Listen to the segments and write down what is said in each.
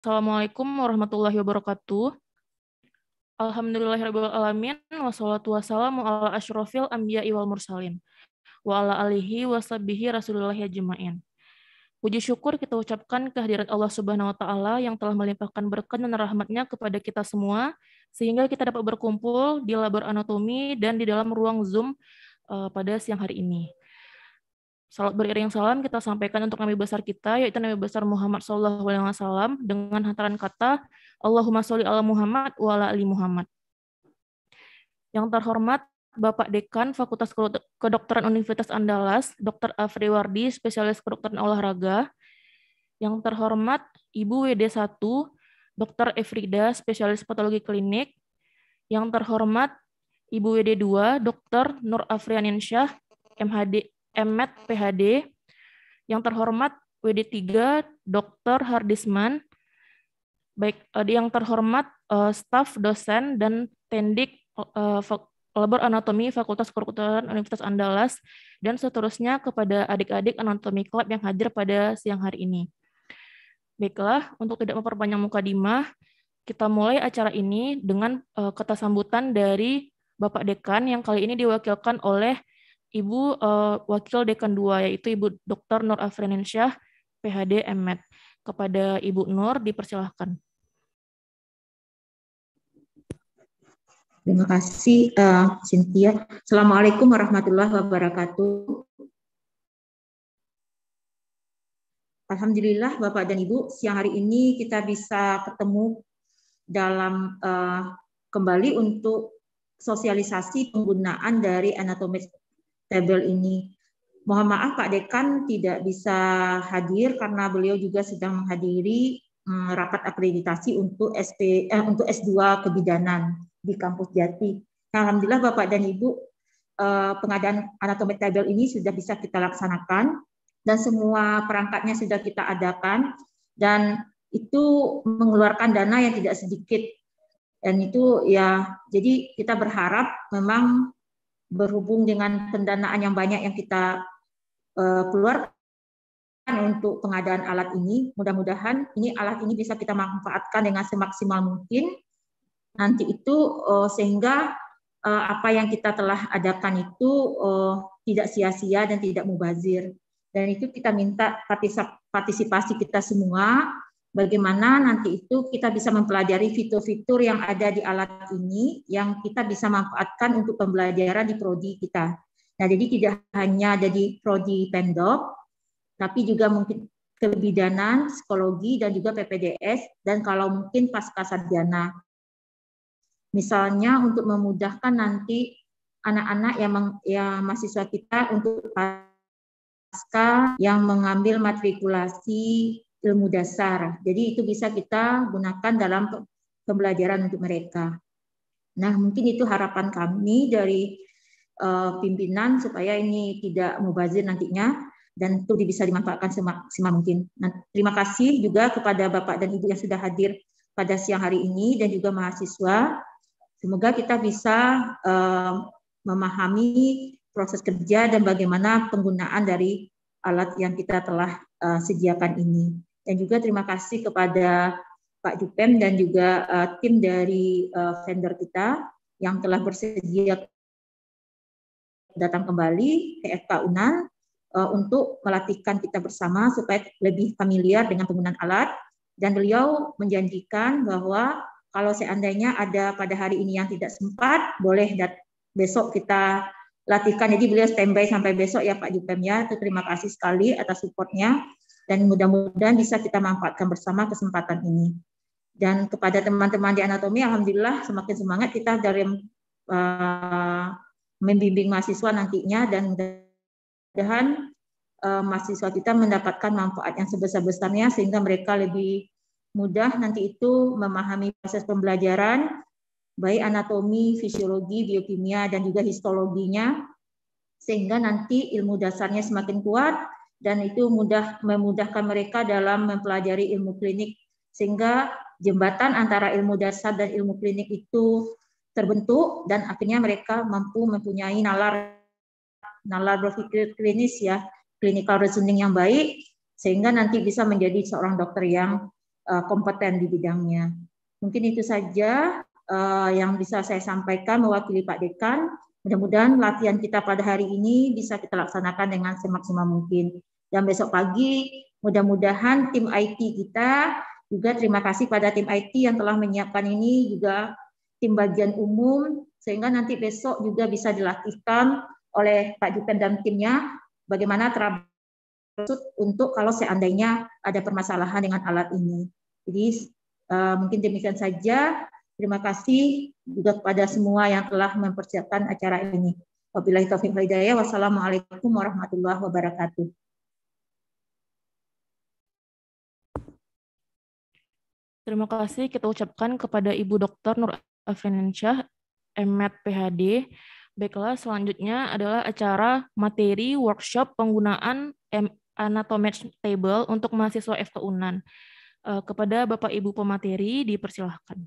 Assalamualaikum warahmatullahi wabarakatuh. Alhamdulillahirabbil alamin wassalatu wassalamu ala asyrofil anbiya'i wal mursalin wa ala alihi washabihi rasulillahi ajmain. Puji syukur kita ucapkan kehadirat Allah Subhanahu wa taala yang telah melimpahkan berkat dan rahmatnya kepada kita semua sehingga kita dapat berkumpul di labor anatomi dan di dalam ruang Zoom pada siang hari ini. Salat beriring salam kita sampaikan untuk Nabi besar kita, yaitu Nabi besar Muhammad SAW dengan hantaran kata Allahumma sholli ala Muhammad wa ala ali Muhammad. Yang terhormat Bapak Dekan Fakultas Kedokteran Universitas Andalas, Dr. Afri Wardi, spesialis kedokteran olahraga. Yang terhormat Ibu WD1, Dr. Efrida, spesialis patologi klinik. Yang terhormat Ibu WD2, Dr. Nur Afrianinsyah, MHD, M.Med. PhD. Yang terhormat WD3 Dr. Hardisman. Baik, yang terhormat staf dosen dan tendik labor anatomi Fakultas Kedokteran Universitas Andalas dan seterusnya kepada adik-adik anatomi club yang hadir pada siang hari ini. Baiklah, untuk tidak memperpanjang mukadimah, kita mulai acara ini dengan kata sambutan dari Bapak Dekan yang kali ini diwakilkan oleh Ibu Wakil Dekan 2, yaitu Ibu Dr. Nur Afrianinsyah, PhD M.Med. Kepada Ibu Nur, dipersilahkan. Terima kasih, Cynthia. Assalamualaikum warahmatullahi wabarakatuh. Alhamdulillah, Bapak dan Ibu, siang hari ini kita bisa ketemu dalam kembali untuk sosialisasi penggunaan dari anatomi table ini. Mohon maaf Pak Dekan tidak bisa hadir karena beliau juga sedang menghadiri rapat akreditasi untuk untuk S2 kebidanan di kampus Jati. Nah, alhamdulillah Bapak dan Ibu, pengadaan anatomi table ini sudah bisa kita laksanakan dan semua perangkatnya sudah kita adakan dan itu mengeluarkan dana yang tidak sedikit. Dan itu ya, jadi kita berharap memang berhubung dengan pendanaan yang banyak yang kita keluarkan untuk pengadaan alat ini, mudah-mudahan ini alat ini bisa kita manfaatkan dengan semaksimal mungkin nanti itu sehingga apa yang kita telah adakan itu tidak sia-sia dan tidak mubazir. Dan itu kita minta partisipasi kita semua, bagaimana nanti itu kita bisa mempelajari fitur-fitur yang ada di alat ini yang kita bisa manfaatkan untuk pembelajaran di prodi kita. Nah, jadi tidak hanya jadi prodi pendok, tapi juga mungkin kebidanan, psikologi, dan juga PPDS, dan kalau mungkin pasca sarjana. Misalnya untuk memudahkan nanti anak-anak yang mahasiswa kita untuk pasca yang mengambil matrikulasi ilmu dasar. Jadi itu bisa kita gunakan dalam pembelajaran untuk mereka. Nah, mungkin itu harapan kami dari pimpinan supaya ini tidak mubazir nantinya dan itu bisa dimanfaatkan semaksimal mungkin. Nah, terima kasih juga kepada Bapak dan Ibu yang sudah hadir pada siang hari ini dan juga mahasiswa. Semoga kita bisa memahami proses kerja dan bagaimana penggunaan dari alat yang kita telah sediakan ini. Dan juga terima kasih kepada Pak Jupem dan juga tim dari vendor kita yang telah bersedia datang kembali ke FK UNAN untuk melatihkan kita bersama supaya lebih familiar dengan penggunaan alat. Dan beliau menjanjikan bahwa kalau seandainya ada pada hari ini yang tidak sempat, boleh besok kita latihkan. Jadi beliau standby sampai besok ya Pak Jupem ya. Terima kasih sekali atas supportnya. Dan mudah-mudahan bisa kita manfaatkan bersama kesempatan ini. Dan kepada teman-teman di anatomi, alhamdulillah semakin semangat kita dari membimbing mahasiswa nantinya dan mudah-mudahan mahasiswa kita mendapatkan manfaat yang sebesar-besarnya sehingga mereka lebih mudah nanti itu memahami proses pembelajaran baik anatomi, fisiologi, biokimia dan juga histologinya sehingga nanti ilmu dasarnya semakin kuat dan itu memudahkan mereka dalam mempelajari ilmu klinik sehingga jembatan antara ilmu dasar dan ilmu klinik itu terbentuk dan akhirnya mereka mampu mempunyai nalar berpikir klinis ya, clinical reasoning yang baik sehingga nanti bisa menjadi seorang dokter yang kompeten di bidangnya. Mungkin itu saja yang bisa saya sampaikan mewakili Pak Dekan. Mudah-mudahan latihan kita pada hari ini bisa kita laksanakan dengan semaksimal mungkin. Dan besok pagi mudah-mudahan tim IT kita juga, terima kasih pada tim IT yang telah menyiapkan ini, juga tim bagian umum, sehingga nanti besok juga bisa dilatihkan oleh Pak Jupen dan timnya bagaimana untuk kalau seandainya ada permasalahan dengan alat ini. Jadi mungkin demikian saja. Terima kasih juga kepada semua yang telah mempersiapkan acara ini. Wabillahi taufiq wal hidayah. Wassalamualaikum warahmatullahi wabarakatuh. Terima kasih kita ucapkan kepada Ibu Dr. Nur Afriansyah, M.Med PhD. Baiklah, selanjutnya adalah acara materi workshop penggunaan Anatomatch Table untuk mahasiswa FK UNAN. Kepada Bapak Ibu pemateri dipersilahkan.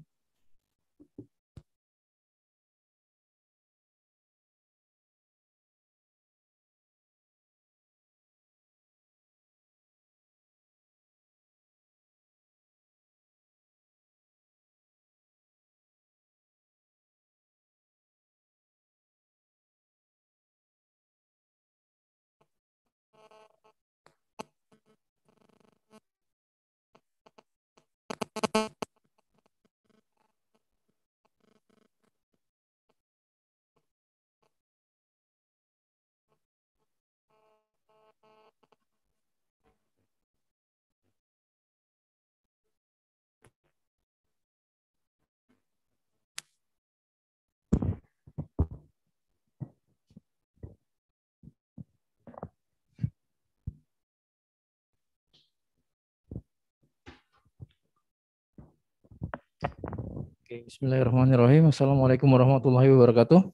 Oke, bismillahirrahmanirrahim. Assalamualaikum warahmatullahi wabarakatuh.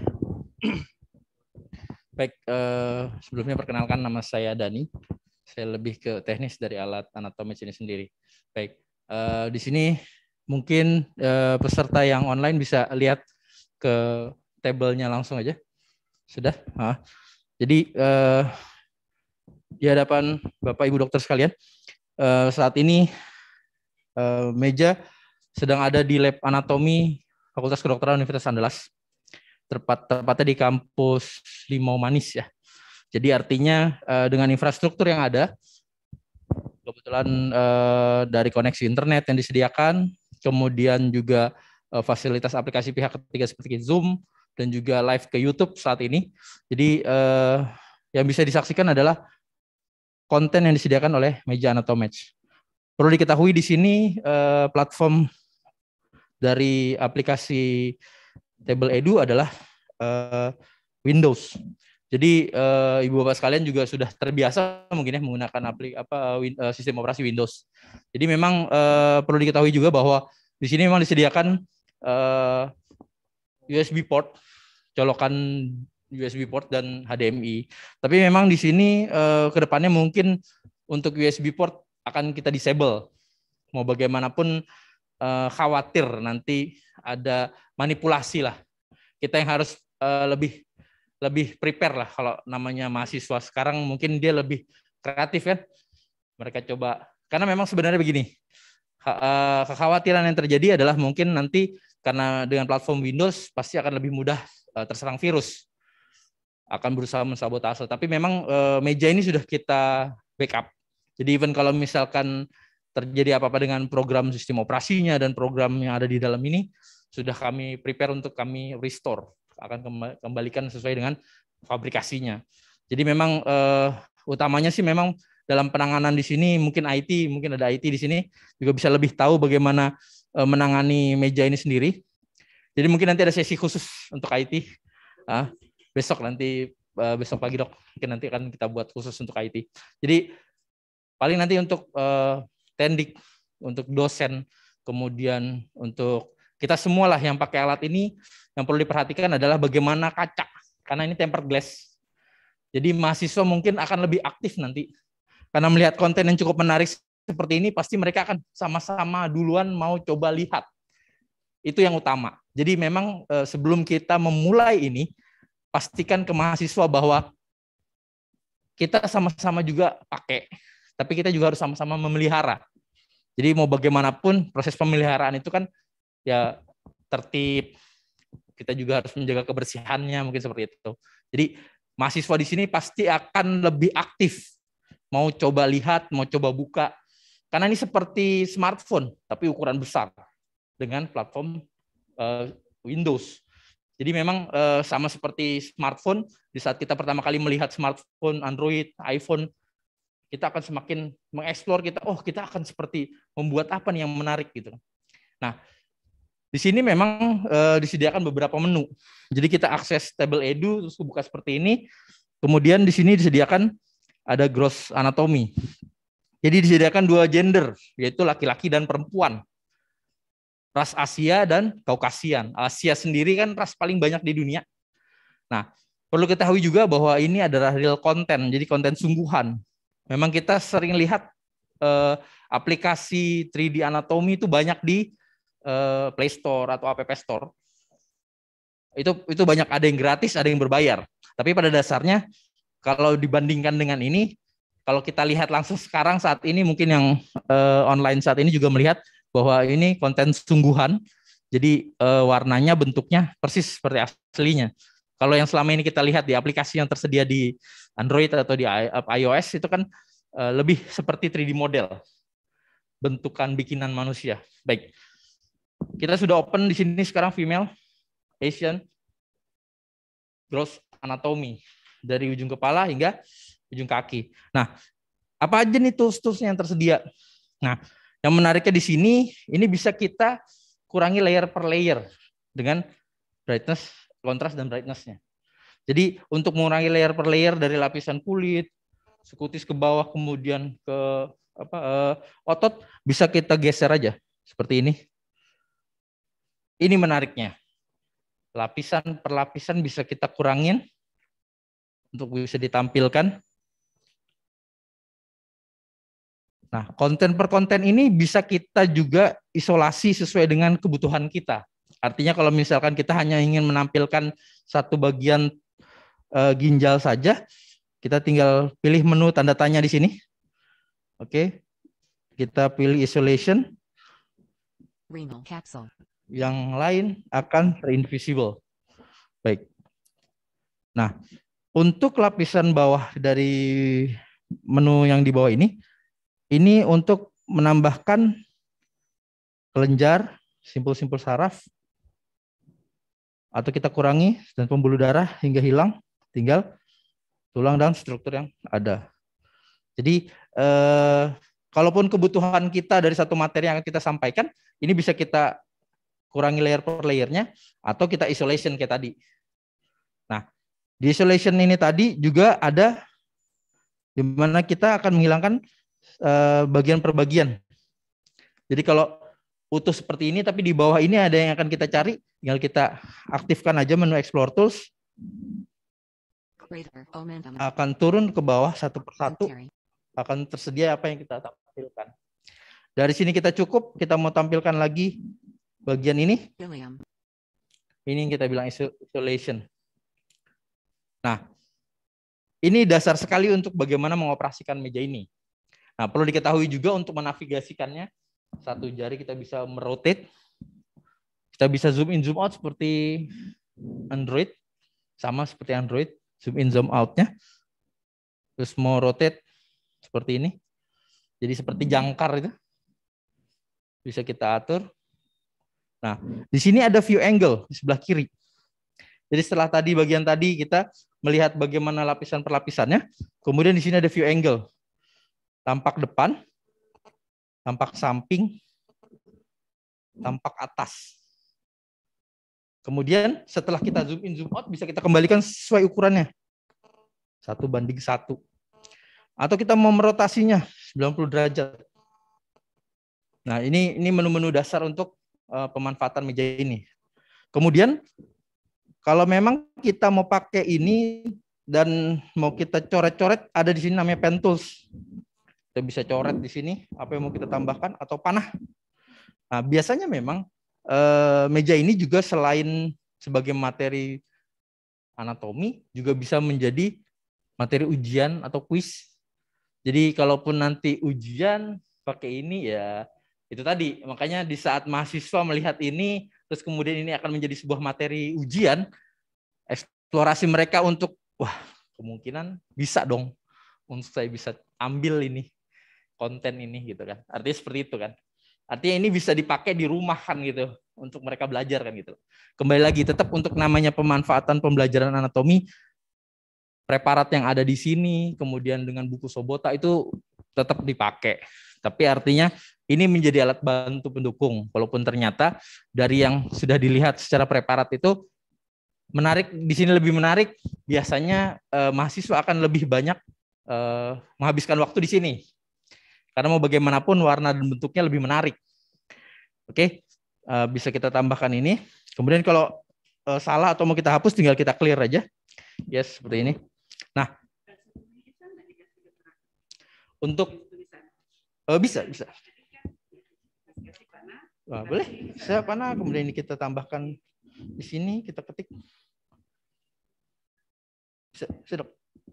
Baik, sebelumnya perkenalkan nama saya Dani. Saya lebih ke teknis dari alat anatomis ini sendiri. Baik, di sini mungkin peserta yang online bisa lihat ke tabelnya langsung aja. Sudah? Jadi di hadapan Bapak Ibu dokter sekalian, saat ini meja sedang ada di lab anatomi Fakultas Kedokteran Universitas Andalas, tepatnya di kampus Limau Manis ya. Jadi artinya dengan infrastruktur yang ada, kebetulan dari koneksi internet yang disediakan, kemudian juga fasilitas aplikasi pihak ketiga seperti Zoom dan juga live ke YouTube saat ini. Jadi yang bisa disaksikan adalah konten yang disediakan oleh meja Anatomatch. Perlu diketahui di sini platform dari aplikasi Table Edu adalah Windows. Jadi ibu bapak sekalian juga sudah terbiasa mungkin ya menggunakan sistem operasi Windows. Jadi memang perlu diketahui juga bahwa di sini memang disediakan USB port, colokan USB port dan HDMI. Tapi memang di sini kedepannya mungkin untuk USB port akan kita disable. Mau bagaimanapun khawatir nanti ada manipulasi lah. Kita yang harus lebih prepare lah kalau namanya mahasiswa sekarang, mungkin dia lebih kreatif kan. Mereka coba, karena memang sebenarnya begini, kekhawatiran yang terjadi adalah mungkin nanti karena dengan platform Windows pasti akan lebih mudah terserang virus, akan berusaha mensabotase. Tapi memang meja ini sudah kita backup. Jadi even kalau misalkan terjadi apa-apa dengan program sistem operasinya dan program yang ada di dalam ini, sudah kami prepare untuk kami restore, akan kembalikan sesuai dengan fabrikasinya. Jadi memang utamanya sih memang dalam penanganan di sini mungkin ada IT di sini juga bisa lebih tahu bagaimana menangani meja ini sendiri. Jadi mungkin nanti ada sesi khusus untuk IT. Besok pagi dok, mungkin nanti akan kita buat khusus untuk IT. Jadi paling nanti untuk tendik, untuk dosen, kemudian untuk kita semualah yang pakai alat ini, yang perlu diperhatikan adalah bagaimana kaca, karena ini tempered glass. Jadi mahasiswa mungkin akan lebih aktif nanti, karena melihat konten yang cukup menarik seperti ini, pasti mereka akan sama-sama duluan mau coba lihat. Itu yang utama. Jadi memang sebelum kita memulai ini, pastikan ke mahasiswa bahwa kita sama-sama juga pakai, tapi kita juga harus sama-sama memelihara. Jadi mau bagaimanapun proses pemeliharaan itu kan ya tertib. Kita juga harus menjaga kebersihannya, mungkin seperti itu. Jadi mahasiswa di sini pasti akan lebih aktif. Mau coba lihat, mau coba buka. Karena ini seperti smartphone, tapi ukuran besar dengan platform Windows. Jadi memang sama seperti smartphone, di saat kita pertama kali melihat smartphone, Android, iPhone, kita akan semakin mengeksplor kita akan seperti membuat apa nih yang menarik gitu. Nah, di sini memang disediakan beberapa menu. Jadi kita akses tabel edu, terus buka seperti ini. Kemudian di sini disediakan ada gross anatomy. Jadi disediakan 2 gender, yaitu laki-laki dan perempuan. Ras Asia dan Kaukasian. Asia sendiri kan ras paling banyak di dunia. Nah, perlu ketahui juga bahwa ini adalah real content, jadi konten sungguhan. Memang kita sering lihat aplikasi 3D anatomy itu banyak di Play Store atau App Store. Itu banyak, ada yang gratis, ada yang berbayar. Tapi pada dasarnya kalau dibandingkan dengan ini, kalau kita lihat langsung sekarang saat ini, mungkin yang online saat ini juga melihat bahwa ini konten sungguhan. Jadi warnanya, bentuknya persis seperti aslinya. Kalau yang selama ini kita lihat di aplikasi yang tersedia di Android atau di iOS itu kan lebih seperti 3D model, bentukan bikinan manusia. Baik, kita sudah open di sini sekarang female Asian gross anatomy dari ujung kepala hingga ujung kaki. Nah, apa aja nih tools yang tersedia? Nah, yang menariknya di sini, ini bisa kita kurangi layer per layer dengan brightness, kontras dan brightness-nya. Jadi untuk mengurangi layer per layer dari lapisan kulit, sekutis ke bawah, kemudian ke otot, bisa kita geser aja seperti ini. Ini menariknya. Lapisan per lapisan bisa kita kurangin untuk bisa ditampilkan. Nah, konten per konten ini bisa kita juga isolasi sesuai dengan kebutuhan kita. Artinya kalau misalkan kita hanya ingin menampilkan satu bagian ginjal saja, kita tinggal pilih menu tanda tanya di sini. Oke, kita pilih isolation. Renal capsule. Yang lain akan invisible. Baik. Nah, untuk lapisan bawah dari menu yang di bawah ini untuk menambahkan kelenjar, simpul-simpul saraf, atau kita kurangi dan pembuluh darah hingga hilang, tinggal tulang dan struktur yang ada. Jadi, kalaupun kebutuhan kita dari satu materi yang kita sampaikan, ini bisa kita kurangi layer per layernya, atau kita isolation kayak tadi. Nah, di isolation ini tadi juga ada di mana kita akan menghilangkan bagian per bagian. Jadi kalau utuh seperti ini, tapi di bawah ini ada yang akan kita cari, tinggal kita aktifkan aja menu Explore Tools. Akan turun ke bawah satu persatu, akan tersedia apa yang kita tampilkan. Dari sini kita cukup, kita mau tampilkan lagi bagian ini. Ini yang kita bilang isolation. Nah, ini dasar sekali untuk bagaimana mengoperasikan meja ini. Nah, perlu diketahui juga untuk menavigasikannya, satu jari kita bisa merotate, kita bisa zoom in, zoom out seperti Android, sama seperti Android, zoom in, zoom out-nya. Terus mau rotate seperti ini, jadi seperti jangkar itu, bisa kita atur. Nah, di sini ada view angle di sebelah kiri. Jadi setelah tadi bagian tadi kita melihat bagaimana lapisan per lapisannya, kemudian di sini ada view angle. Tampak depan, tampak samping, tampak atas. Kemudian setelah kita zoom in, zoom out, bisa kita kembalikan sesuai ukurannya. 1:1. Atau kita mau merotasinya 90 derajat. Nah, ini menu-menu dasar untuk pemanfaatan meja ini. Kemudian kalau memang kita mau pakai ini dan mau kita coret-coret, ada di sini namanya pen tools. Kita bisa coret di sini apa yang mau kita tambahkan, atau panah. Nah, biasanya memang meja ini juga selain sebagai materi anatomi, juga bisa menjadi materi ujian atau kuis. Jadi kalaupun nanti ujian pakai ini, ya Itu tadi, makanya di saat mahasiswa melihat ini, terus kemudian ini akan menjadi sebuah materi ujian, eksplorasi mereka untuk, wah kemungkinan bisa dong untuk saya bisa ambil ini konten ini gitu kan. Artinya seperti itu kan. Artinya ini bisa dipakai di rumah kan gitu untuk mereka belajar kan gitu. Kembali lagi tetap untuk namanya pemanfaatan pembelajaran anatomi, preparat yang ada di sini, kemudian dengan buku Sobota itu tetap dipakai. Tapi artinya ini menjadi alat bantu pendukung. Walaupun ternyata dari yang sudah dilihat secara preparat itu menarik, di sini lebih menarik, biasanya mahasiswa akan lebih banyak menghabiskan waktu di sini. Karena mau bagaimanapun warna dan bentuknya lebih menarik. Oke, bisa kita tambahkan ini. Kemudian kalau salah atau mau kita hapus, tinggal kita clear aja. Yes, seperti ini. Nah, untuk bisa. Nah, boleh. Saya panah. Kemudian ini kita tambahkan di sini, kita ketik. Bisa, dok.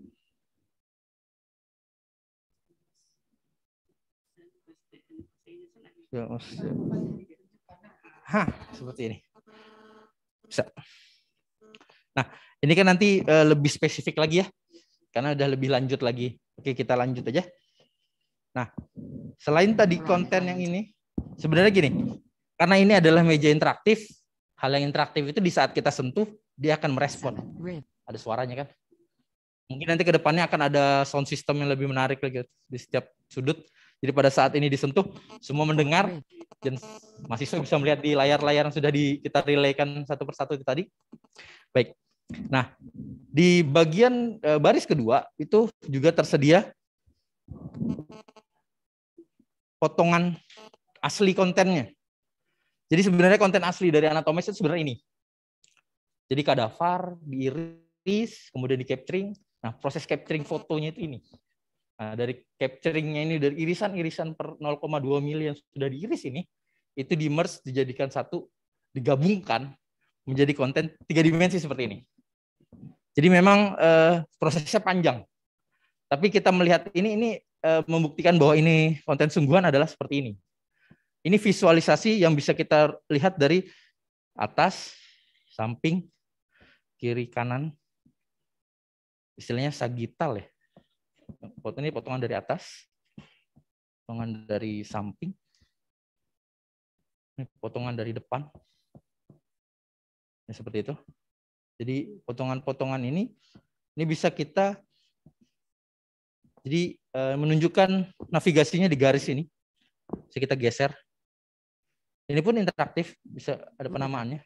Seperti ini. Bisa. Nah, ini kan nanti lebih spesifik lagi ya, karena udah lebih lanjut lagi. Oke, kita lanjut aja. Nah, selain tadi konten yang ini, sebenarnya gini, karena ini adalah meja interaktif, hal yang interaktif itu di saat kita sentuh, dia akan merespon. Ada suaranya kan? Mungkin nanti ke depannya akan ada sound system yang lebih menarik lagi di setiap sudut. Jadi pada saat ini disentuh, semua mendengar, dan mahasiswa bisa melihat di layar-layar yang sudah kita relaykan satu persatu itu tadi. Baik. Nah, di bagian baris kedua itu juga tersedia potongan asli kontennya. Jadi sebenarnya konten asli dari Anatomes itu sebenarnya ini. Jadi kadaver, diiris, kemudian di capturing. Nah, proses capturing fotonya itu ini. Nah, dari capturingnya ini, dari irisan-irisan per 0,2 mili yang sudah diiris ini, itu di-merge, dijadikan satu, digabungkan menjadi konten 3 dimensi seperti ini. Jadi memang prosesnya panjang. Tapi kita melihat ini membuktikan bahwa ini konten sungguhan adalah seperti ini. Ini visualisasi yang bisa kita lihat dari atas, samping, kiri, kanan. Istilahnya sagital ya. Foto ini potongan dari atas, potongan dari samping, ini potongan dari depan. Ya, seperti itu. Jadi potongan-potongan ini bisa kita jadi menunjukkan navigasinya di garis ini. Bisa kita geser. Ini pun interaktif, bisa ada penamaannya.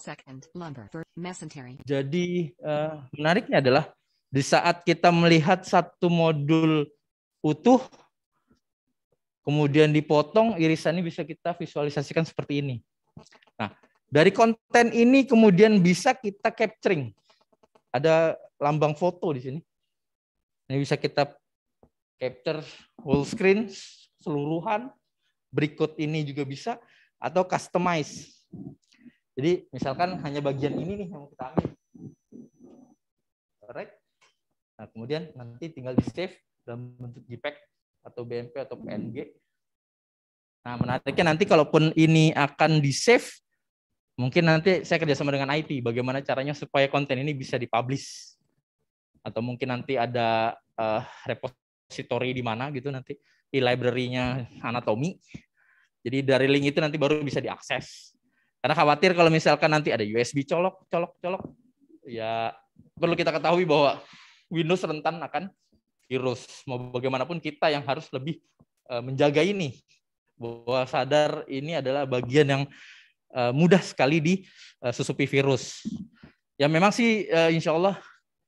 Jadi menariknya adalah di saat kita melihat satu modul utuh, kemudian dipotong, irisannya bisa kita visualisasikan seperti ini. Nah, dari konten ini kemudian bisa kita capturing. Ada lambang foto di sini. Ini bisa kita capture whole screen, keseluruhan. Berikut ini juga bisa, atau customize. Jadi misalkan hanya bagian ini nih yang kita ambil. Alright. Nah, kemudian nanti tinggal di-save dalam bentuk JPEG atau BMP atau PNG. Nah, menariknya nanti kalaupun ini akan di-save, mungkin nanti saya kerjasama dengan IT, bagaimana caranya supaya konten ini bisa dipublish. Atau mungkin nanti ada repository di mana gitu nanti, di library-nya anatomi. Jadi dari link itu nanti baru bisa diakses. Karena khawatir kalau misalkan nanti ada USB colok, ya perlu kita ketahui bahwa Windows rentan akan virus. Mau bagaimanapun kita yang harus lebih menjaga ini. Bahwa sadar ini adalah bagian yang mudah sekali disusupi virus. Ya memang sih insya Allah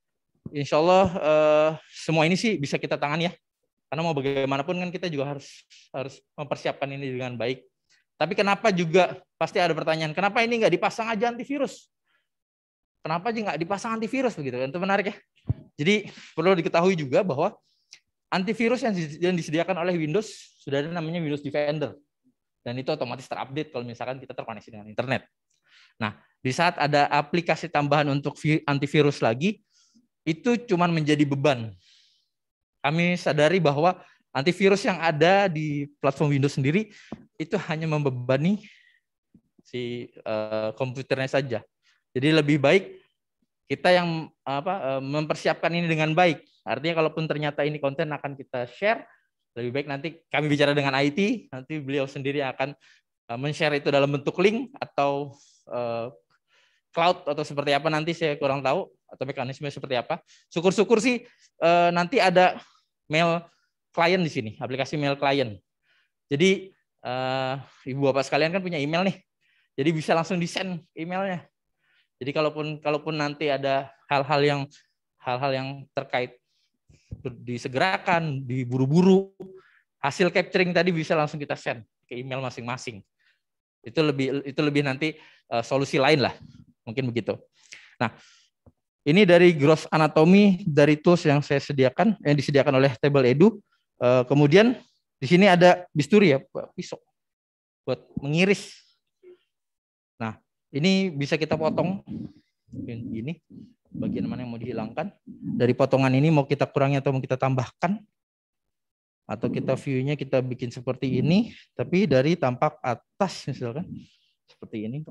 semua ini sih bisa kita tangani ya. Karena mau bagaimanapun kan kita juga harus mempersiapkan ini dengan baik. Tapi kenapa juga pasti ada pertanyaan, kenapa ini nggak dipasang aja antivirus? Kenapa aja nggak dipasang antivirus begitu kan? Itu menarik ya. Jadi perlu diketahui juga bahwa antivirus yang disediakan oleh Windows sudah ada namanya Windows Defender. Dan itu otomatis terupdate kalau misalkan kita terkoneksi dengan internet. Nah, di saat ada aplikasi tambahan untuk antivirus lagi, itu cuma menjadi beban. Kami sadari bahwa Antivirus yang ada di platform Windows sendiri itu hanya membebani si komputernya saja. Jadi lebih baik kita yang mempersiapkan ini dengan baik. Artinya kalaupun ternyata ini konten akan kita share, lebih baik nanti kami bicara dengan IT, nanti beliau sendiri akan men-share itu dalam bentuk link atau cloud atau seperti apa, nanti saya kurang tahu, atau mekanisme seperti apa. Syukur-syukur sih nanti ada mail klien di sini, aplikasi mail klien. Jadi Ibu Bapak sekalian kan punya email nih, jadi bisa langsung di-send emailnya. Jadi kalaupun nanti ada hal-hal yang terkait disegerakan, diburu-buru, hasil capturing tadi bisa langsung kita send ke email masing-masing. Itu lebih nanti solusi lain lah, mungkin begitu. Nah, ini dari gross anatomy dari tools yang saya sediakan, yang disediakan oleh Table Edu. Kemudian di sini ada bisturi ya, pisau buat mengiris. Nah, ini bisa kita potong gini, bagian mana yang mau dihilangkan. Dari potongan ini mau kita kurangi atau mau kita tambahkan. Atau kita view-nya kita bikin seperti ini, tapi dari tampak atas misalkan. Seperti ini.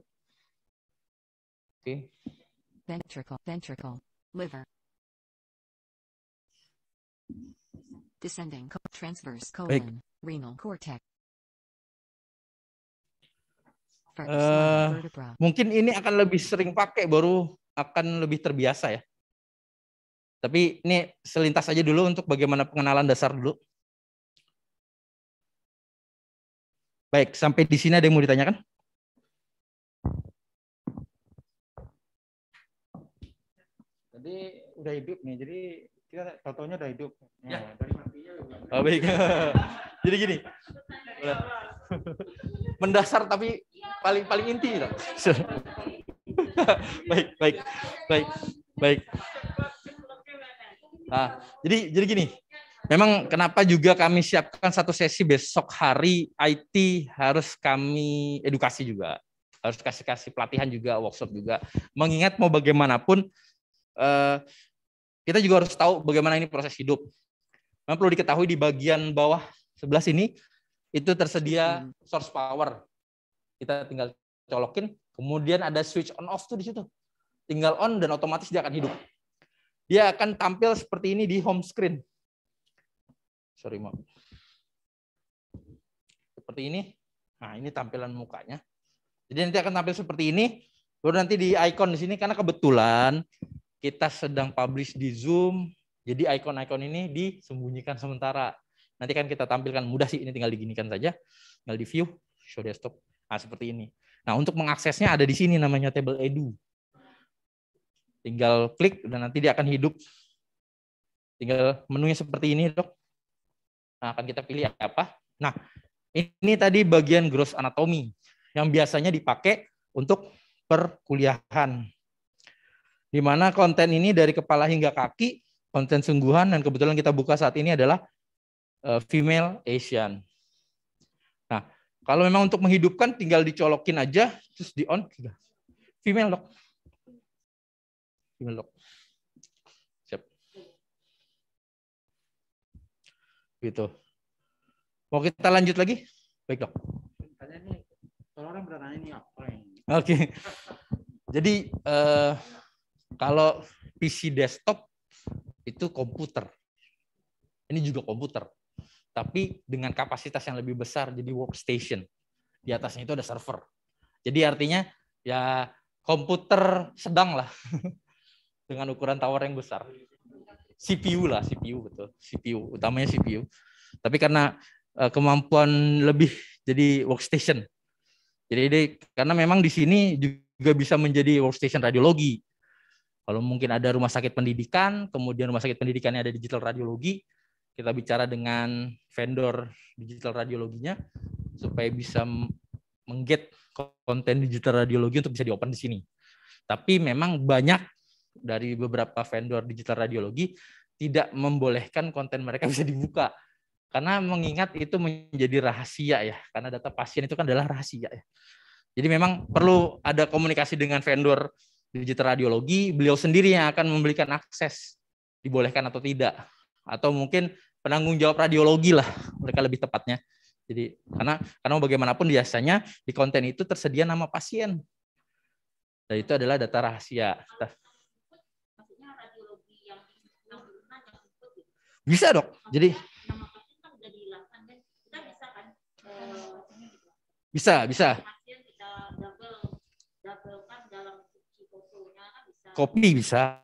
Oke. Ventricle, liver. Descending, transverse colon, renal cortex. Mungkin ini akan lebih sering pakai, baru akan lebih terbiasa ya. Tapi ini selintas aja dulu untuk bagaimana pengenalan dasar dulu. Baik, sampai di sini ada yang mau ditanyakan? Jadi udah hidup nih, jadi kita tahu-taunya udah hidup. Ya. Dari matinya juga. Oh, baik. Jadi gini. Mendasar tapi paling inti. Baik. Nah, jadi gini. Memang kenapa juga kami siapkan satu sesi besok hari IT harus kami edukasi juga. Harus kasih pelatihan juga, workshop juga. Mengingat mau bagaimanapun kita juga harus tahu bagaimana ini proses hidup. Memang perlu diketahui di bagian bawah sebelah sini itu tersedia source power. Kita tinggal colokin, kemudian ada switch on off tuh di situ. Tinggal on dan otomatis dia akan hidup. Dia akan tampil seperti ini di home screen. Sorry, maaf. Seperti ini. Nah, ini tampilan mukanya. Jadi nanti akan tampil seperti ini. Baru nanti di icon di sini karena kebetulan kita sedang publish di Zoom. Jadi icon-icon ini disembunyikan sementara. Nanti kan kita tampilkan mudah sih, ini tinggal diginikan saja. Tinggal di view, show desktop. Nah, seperti ini. Nah, untuk mengaksesnya ada di sini namanya Table Edu. Tinggal klik dan nanti dia akan hidup. Tinggal menunya seperti ini, Dok. Nah, akan kita pilih apa. Nah, ini tadi bagian gross anatomy yang biasanya dipakai untuk perkuliahan. Di mana konten ini dari kepala hingga kaki, konten sungguhan, dan kebetulan kita buka saat ini adalah female Asian. Nah, kalau memang untuk menghidupkan tinggal dicolokin aja, terus di on, sudah. Female, Dok. Female, Dok. Siap. Gitu. Mau kita lanjut lagi? Baik, Dok. Tanya nih, kalau orang bertanya nih apa ini? Oke. Jadi kalau PC desktop itu komputer. Ini juga komputer. Tapi dengan kapasitas yang lebih besar, jadi workstation. Di atasnya itu ada server. Jadi artinya ya komputer sedang lah. Dengan ukuran tower yang besar. CPU lah, CPU betul. CPU, utamanya CPU. Tapi karena kemampuan lebih jadi workstation. Jadi karena memang di sini juga bisa menjadi workstation radiologi. Kalau mungkin ada rumah sakit pendidikan, kemudian rumah sakit pendidikannya ada digital radiologi, kita bicara dengan vendor digital radiologinya supaya bisa mengget konten digital radiologi untuk bisa di-open di sini. Tapi memang banyak dari beberapa vendor digital radiologi tidak membolehkan konten mereka bisa dibuka. Karena mengingat itu menjadi rahasia ya, karena data pasien itu kan adalah rahasia ya. Jadi memang perlu ada komunikasi dengan vendor digital radiologi, beliau sendiri yang akan memberikan akses, dibolehkan atau tidak. Atau mungkin penanggung jawab radiologi lah, mereka lebih tepatnya. Jadi karena bagaimanapun biasanya di konten itu tersedia nama pasien. Dan itu adalah data rahasia. Bisa, Dok. Jadi bisa. Kopi bisa.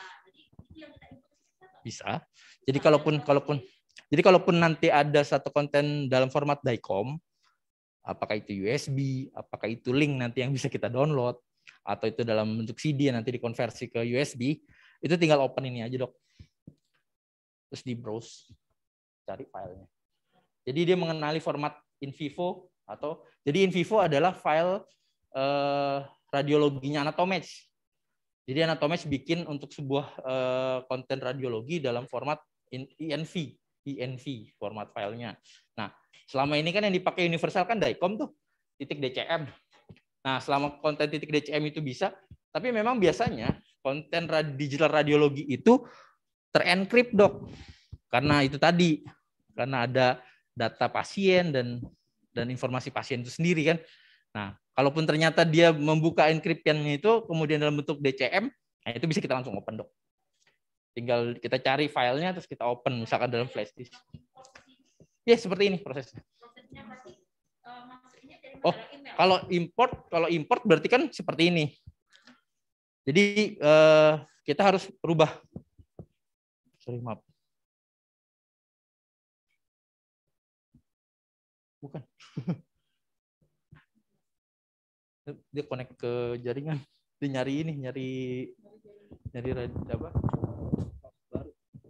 Bisa. Jadi kalaupun nanti ada satu konten dalam format DICOM, apakah itu USB, apakah itu link nanti yang bisa kita download, atau itu dalam bentuk CD yang nanti dikonversi ke USB, itu tinggal open ini aja, Dok. Terus di browse, cari filenya. Jadi dia mengenali format in vivo jadi in vivo adalah file radiologinya Anatomage. Jadi Anatomage bikin untuk sebuah konten radiologi dalam format INV format filenya. Nah, selama ini kan yang dipakai universal kan DICOM tuh, .dcm. Nah, selama konten .dcm itu bisa, tapi memang biasanya konten digital radiologi itu terencrypt, Dok. Karena itu tadi, karena ada data pasien dan informasi pasien itu sendiri kan. Nah, kalaupun ternyata dia membuka encryption-nya itu kemudian dalam bentuk DCM, nah itu bisa kita langsung open, Dok. Tinggal kita cari filenya terus kita open misalkan dalam flash disk. Ya, seperti ini prosesnya. Oh, kalau import berarti kan seperti ini. Jadi kita harus rubah. Sorry, maaf. Bukan. Dia connect ke jaringan. Dia nyari apa? Baru.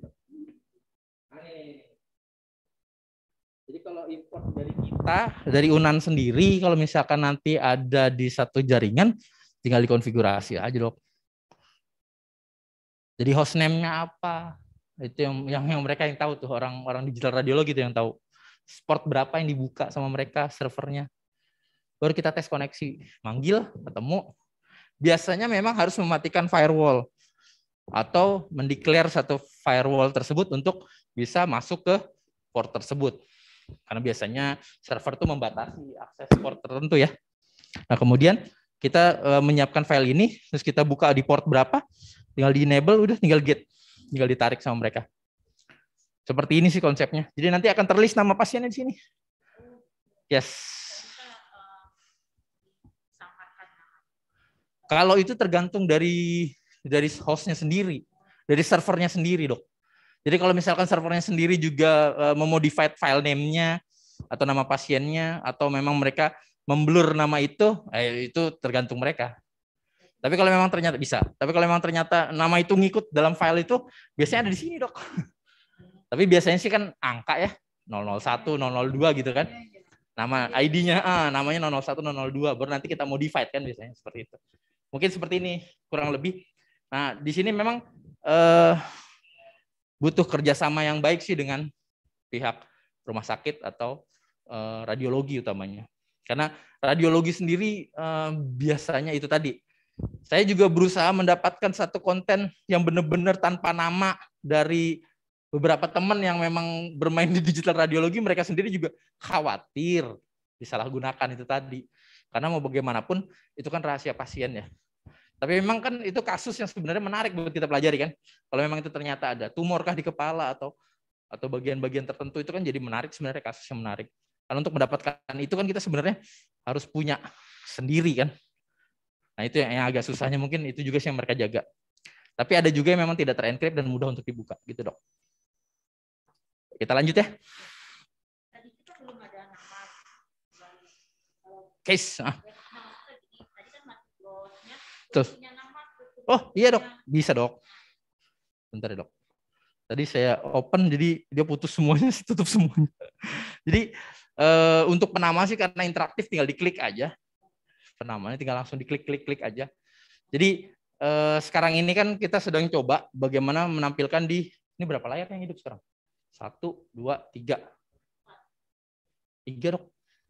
Jadi kalau import dari kita, dari Unan sendiri, kalau misalkan nanti ada di satu jaringan, tinggal dikonfigurasi aja, Dok. Jadi hostname-nya apa? Itu yang mereka yang tahu tuh, orang digital radiologi itu yang tahu. Port berapa yang dibuka sama mereka servernya. Baru kita tes koneksi, manggil, ketemu. Biasanya memang harus mematikan firewall atau mendeklar satu firewall tersebut untuk bisa masuk ke port tersebut. Karena biasanya server itu membatasi akses port tertentu ya. Nah, kemudian kita menyiapkan file ini, terus kita buka di port berapa, tinggal di enable, udah tinggal get, tinggal ditarik sama mereka. Seperti ini sih konsepnya. Jadi nanti akan terlist nama pasiennya di sini. Yes. Kalau itu tergantung dari hostnya sendiri, dari servernya sendiri, Dok. Jadi kalau misalkan servernya sendiri juga memodify file name-nya atau nama pasiennya, atau memang mereka memblur nama itu tergantung mereka. Tapi kalau memang ternyata bisa. Tapi kalau memang ternyata nama itu ngikut dalam file itu, biasanya ada di sini, Dok. Tapi biasanya sih kan angka ya, 001, 002 gitu kan. Nama ID-nya, namanya 001, 002. Baru nanti kita modified kan biasanya seperti itu. Mungkin seperti ini kurang lebih. Nah, di sini memang butuh kerjasama yang baik sih dengan pihak rumah sakit atau radiologi utamanya. Karena radiologi sendiri biasanya itu tadi. Saya juga berusaha mendapatkan satu konten yang benar-benar tanpa nama dari beberapa teman yang memang bermain di digital radiologi, mereka sendiri juga khawatir disalahgunakan itu tadi. Karena mau bagaimanapun itu kan rahasia pasien ya. Tapi memang kan itu kasus yang sebenarnya menarik buat kita pelajari kan. Kalau memang itu ternyata ada tumorkah di kepala atau bagian-bagian tertentu, itu kan jadi menarik sebenarnya, kasus yang menarik. Karena untuk mendapatkan itu kan kita sebenarnya harus punya sendiri kan. Nah itu yang agak susahnya, mungkin itu juga sih yang mereka jaga. Tapi ada juga yang memang tidak terencrypt dan mudah untuk dibuka gitu, Dok. Kita lanjut ya. Tadi kita belum ada nama. Case. Tadi kan masih bosnya. Terus. Oh iya, Dok. Bisa, Dok. Bentar ya, Dok. Tadi saya open jadi dia putus semuanya, tutup semuanya. Jadi untuk penama sih karena interaktif tinggal diklik aja. Penamanya tinggal langsung diklik aja. Jadi sekarang ini kan kita sedang coba bagaimana menampilkan di ini berapa layar yang hidup sekarang? 1, 2, 3. 3, Dok.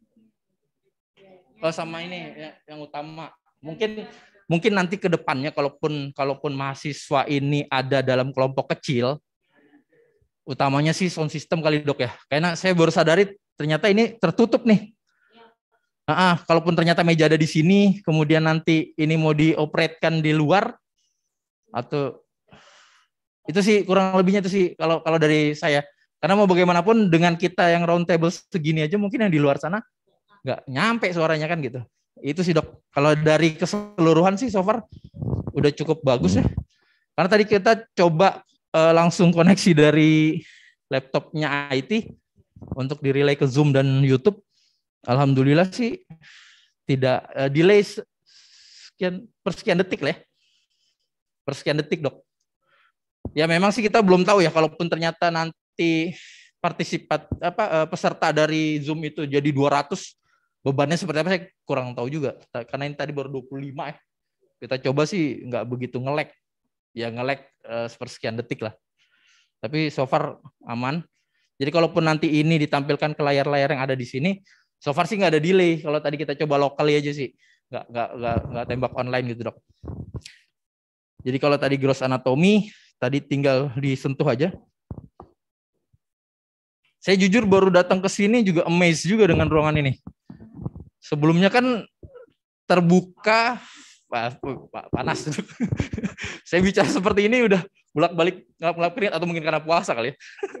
Oh, sama ini ya, yang utama. Mungkin nanti ke depannya kalaupun mahasiswa ini ada dalam kelompok kecil, Utamanya sih sound system kali dok ya. Karena saya baru sadari ternyata ini tertutup nih. Kalaupun ternyata meja ada di sini, kemudian nanti ini mau dioperatkan di luar, atau itu sih kurang lebihnya itu sih kalau dari saya. Karena mau bagaimanapun dengan kita yang round table segini aja mungkin yang di luar sana nggak nyampe suaranya kan gitu. Itu sih dok. Kalau dari keseluruhan sih so far udah cukup bagus ya. Karena tadi kita coba langsung koneksi dari laptopnya IT untuk di-relay ke Zoom dan YouTube. Alhamdulillah sih tidak delay sekian detik lah ya. Persekian detik dok. Ya memang sih kita belum tahu ya, kalaupun ternyata nanti peserta dari Zoom itu jadi 200, bebannya seperti apa saya kurang tahu juga. Karena ini tadi baru 25 ya. Kita coba sih nggak begitu nge-lag. Ya nge-lag sepersekian detik lah. Tapi so far aman. Jadi kalaupun nanti ini ditampilkan ke layar-layar yang ada di sini, so far sih nggak ada delay. Kalau tadi kita coba lokali aja sih, nggak tembak online gitu dok. Jadi kalau tadi gross anatomy, tadi tinggal disentuh aja. Saya jujur baru datang ke sini juga amazed juga dengan ruangan ini. Sebelumnya kan terbuka, panas. Saya bicara seperti ini udah bolak-balik ngelap keringat, atau mungkin karena puasa kali ya.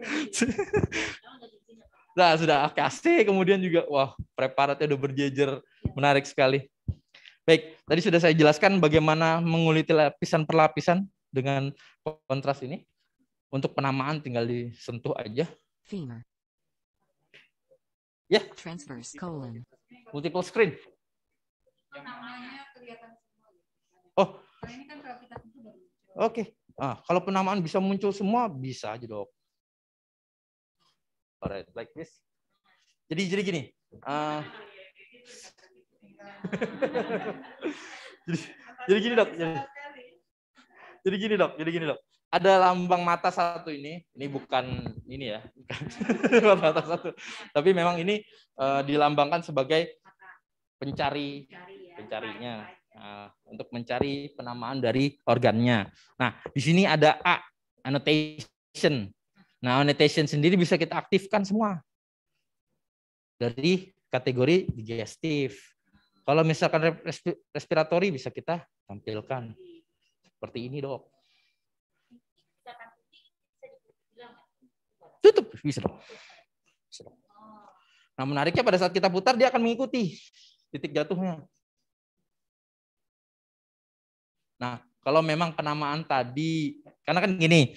Nah, sudah AC, kemudian juga wah, preparatnya udah berjejer, menarik sekali. Baik, tadi sudah saya jelaskan bagaimana menguliti lapisan per lapisan dengan kontras ini. Untuk penamaan tinggal disentuh aja. Femur. Ya. Transverse colon. Multiple screen. Oh. Oke. Kalau penamaan bisa muncul semua, bisa aja dok. Alright, like this. Jadi gini. Jadi gini dok. Jadi gini dok. Ada lambang mata satu ini bukan ini ya, bukan mata satu. Tapi memang ini dilambangkan sebagai pencarinya. Untuk mencari penamaan dari organnya. Nah, di sini ada A, annotation. Nah, annotation sendiri bisa kita aktifkan semua dari kategori digestif. Kalau misalkan respiratori bisa kita tampilkan seperti ini dok. Tutup bisa dok. Nah, menariknya pada saat kita putar dia akan mengikuti titik jatuhnya. Nah, kalau memang penamaan tadi, karena kan gini,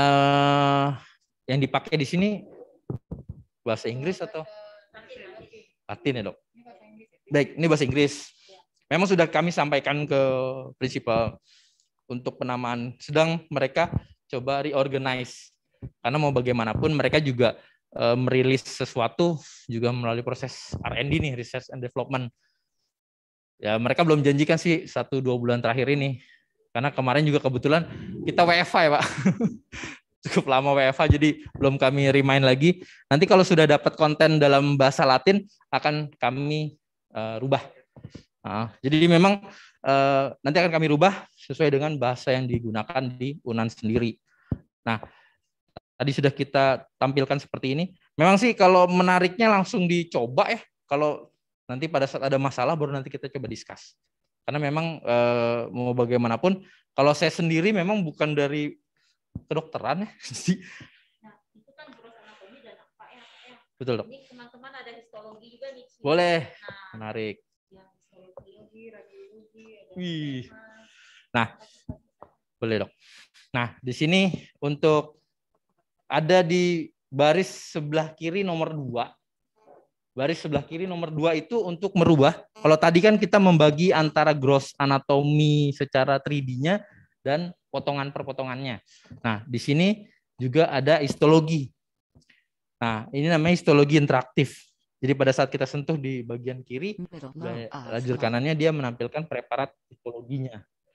yang dipakai di sini bahasa Inggris atau Latin ya dok? Baik, ini bahasa Inggris. Memang sudah kami sampaikan ke prinsipal untuk penamaan, sedang mereka coba reorganize. Karena mau bagaimanapun mereka juga merilis sesuatu juga melalui proses R&D nih, research and development. Ya mereka belum janjikan sih 1-2 bulan terakhir ini. Karena kemarin juga kebetulan kita WFH ya Pak. Cukup lama WFH, jadi belum kami remind lagi. Nanti kalau sudah dapat konten dalam bahasa Latin akan kami rubah. Jadi memang nanti akan kami rubah sesuai dengan bahasa yang digunakan di UNAN sendiri. Nah, tadi sudah kita tampilkan seperti ini. Memang sih kalau menariknya langsung dicoba ya. Kalau nanti pada saat ada masalah baru nanti kita coba discuss. Karena memang mau bagaimanapun, kalau saya sendiri memang bukan dari kedokteran ya. Nah, itu kan gross anatomi dan apa ya? Betul dok. Ini teman-teman ada histologi juga nih. Boleh, menarik. Histologi, radiologi. Wih. Nah, boleh dok. Nah, di sini untuk ada di baris sebelah kiri nomor 2. Baris sebelah kiri nomor 2 itu untuk merubah. Kalau tadi kan kita membagi antara gross anatomi secara 3D-nya dan potongan per potongannya. Nah, di sini juga ada histologi. Nah, ini namanya histologi interaktif. Jadi pada saat kita sentuh di bagian kiri, lajur kanannya dia menampilkan preparat histologinya.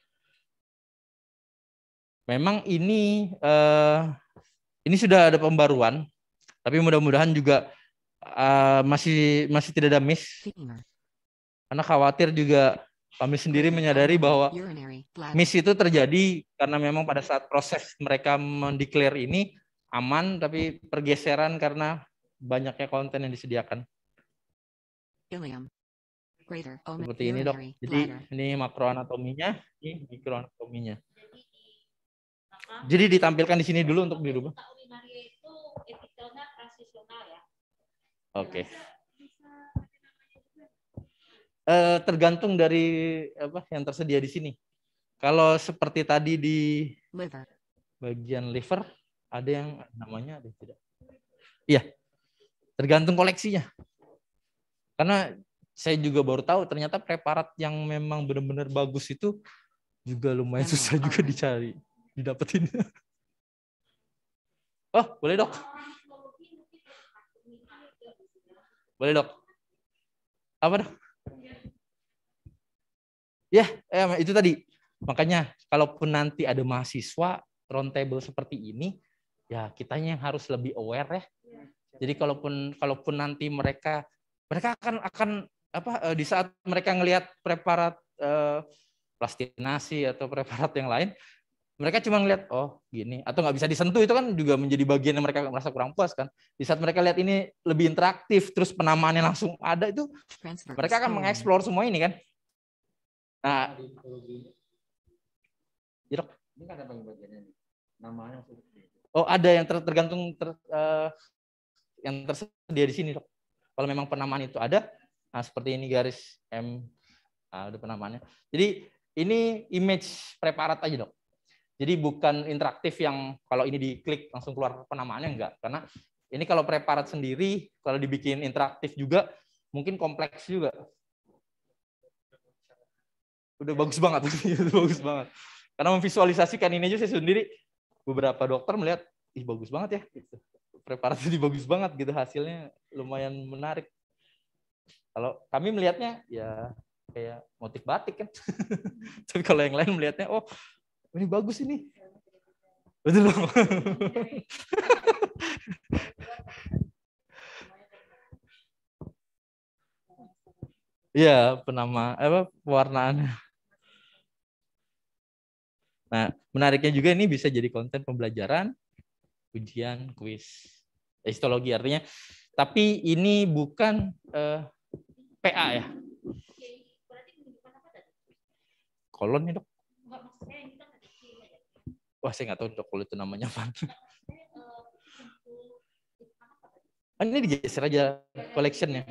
Memang ini sudah ada pembaruan, tapi mudah-mudahan juga masih tidak ada miss. Karena khawatir juga kami sendiri menyadari bahwa miss itu terjadi karena memang pada saat proses mereka mendeklar ini aman, tapi pergeseran karena banyaknya konten yang disediakan. Ilium. Greater Seperti ini dok. urinary Jadi bladder. ini makroanatominya, ini mikroanatominya. Jadi ditampilkan di sini dulu untuk dirubah. Oke. Tergantung dari apa yang tersedia di sini. Kalau seperti tadi di Liver. bagian liver ada yang namanya ada tidak? Iya. Tergantung koleksinya. Karena saya juga baru tahu ternyata preparat yang memang benar-benar bagus itu juga lumayan susah juga dicari, didapetin. Oh, boleh dok. Boleh dok. Apa dok? Ya, itu tadi. Makanya kalaupun nanti ada mahasiswa roundtable seperti ini, ya kitanya yang harus lebih aware ya. Jadi kalaupun nanti mereka akan apa di saat mereka ngelihat preparat plastinasi atau preparat yang lain, mereka cuma ngelihat oh gini atau nggak bisa disentuh, itu kan juga menjadi bagian yang mereka merasa kurang puas kan. Di saat mereka lihat ini lebih interaktif terus penamaannya langsung ada, itu mereka akan mengeksplor semua ini kan. Nah, ini kan ada bagiannya namanya. Oh ada yang tergantung yang tersedia di sini dok. Kalau memang penamaan itu ada, nah seperti ini garis M, nah, ada penamaannya. Jadi ini image preparat aja dok. Jadi bukan interaktif yang kalau ini diklik langsung keluar penamaannya, enggak. Karena ini kalau preparat sendiri, kalau dibikin interaktif juga, mungkin kompleks juga. Udah bagus banget, bagus banget. Karena memvisualisasikan ini aja saya sendiri, beberapa dokter melihat, ih bagus banget ya. Preparat ini bagus banget gitu, hasilnya lumayan menarik. Kalau kami melihatnya ya kayak motif batik kan. Tapi kalau yang lain melihatnya, oh ini bagus ini. Betul dong. Iya, pewarnaannya. Nah, menariknya juga ini bisa jadi konten pembelajaran, ujian, kuis, histologi artinya. Tapi ini bukan PA ya. Kolon nih dok. Wah saya nggak tahu dok kalau itu namanya apa. Ini digeser aja collectionnya.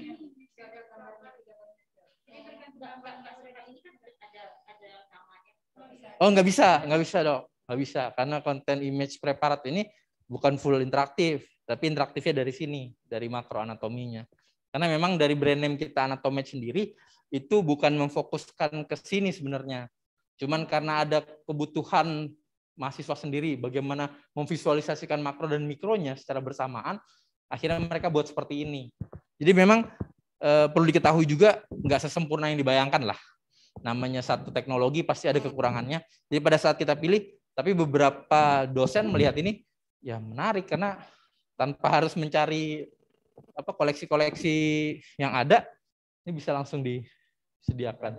Oh nggak bisa dok, nggak bisa karena konten image preparat ini bukan full interaktif, tapi interaktifnya dari sini, dari makroanatominya. Karena memang dari brand name kita Anatomed sendiri itu bukan memfokuskan ke sini sebenarnya. Cuman karena ada kebutuhan mahasiswa sendiri bagaimana memvisualisasikan makro dan mikronya secara bersamaan, akhirnya mereka buat seperti ini. Jadi memang perlu diketahui juga nggak sesempurna yang dibayangkan lah. Namanya satu teknologi pasti ada kekurangannya. Jadi pada saat kita pilih, tapi beberapa dosen melihat ini ya menarik karena tanpa harus mencari koleksi-koleksi yang ada, ini bisa langsung disediakan.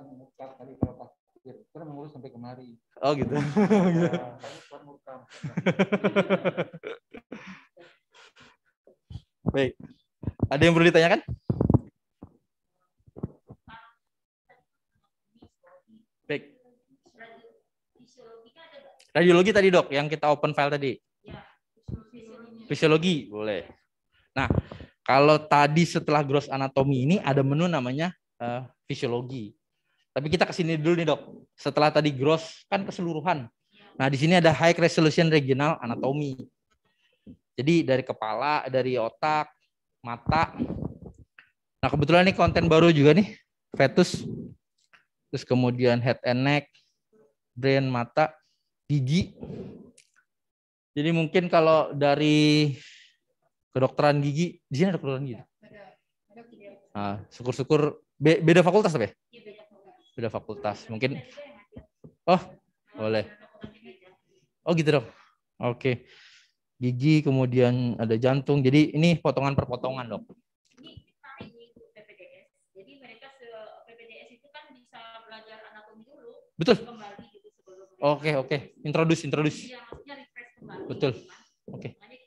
Tuhan mengurus sampai kemari. Oh gitu. Baik. Ada yang perlu ditanyakan? Baik. Radiologi tadi dok, yang kita open file tadi. Fisiologi boleh. Nah, kalau tadi setelah gross anatomi ini ada menu namanya fisiologi. Tapi kita kesini dulu nih dok. Setelah tadi gross kan keseluruhan. Nah di sini ada high resolution regional anatomy. Jadi dari kepala, dari otak, mata. Nah kebetulan ini konten baru juga nih, fetus. Terus kemudian head and neck, brain, mata, gigi. Jadi mungkin kalau dari kedokteran gigi, di sini ada kedokteran gigi. Nah, syukur-syukur beda fakultas apa ya? Beda fakultas. Mungkin. Oh, boleh. Oh gitu dong. Oke. Gigi, kemudian ada jantung. Jadi ini potongan per potongan dok. Ini menarik nih PPDS. Jadi mereka PPDS itu kan bisa belajar anatomi dulu. Betul. Kembali gitu sebelum. Oke. Introduce. Iya, maksudnya refresh kembali. Betul. Oke.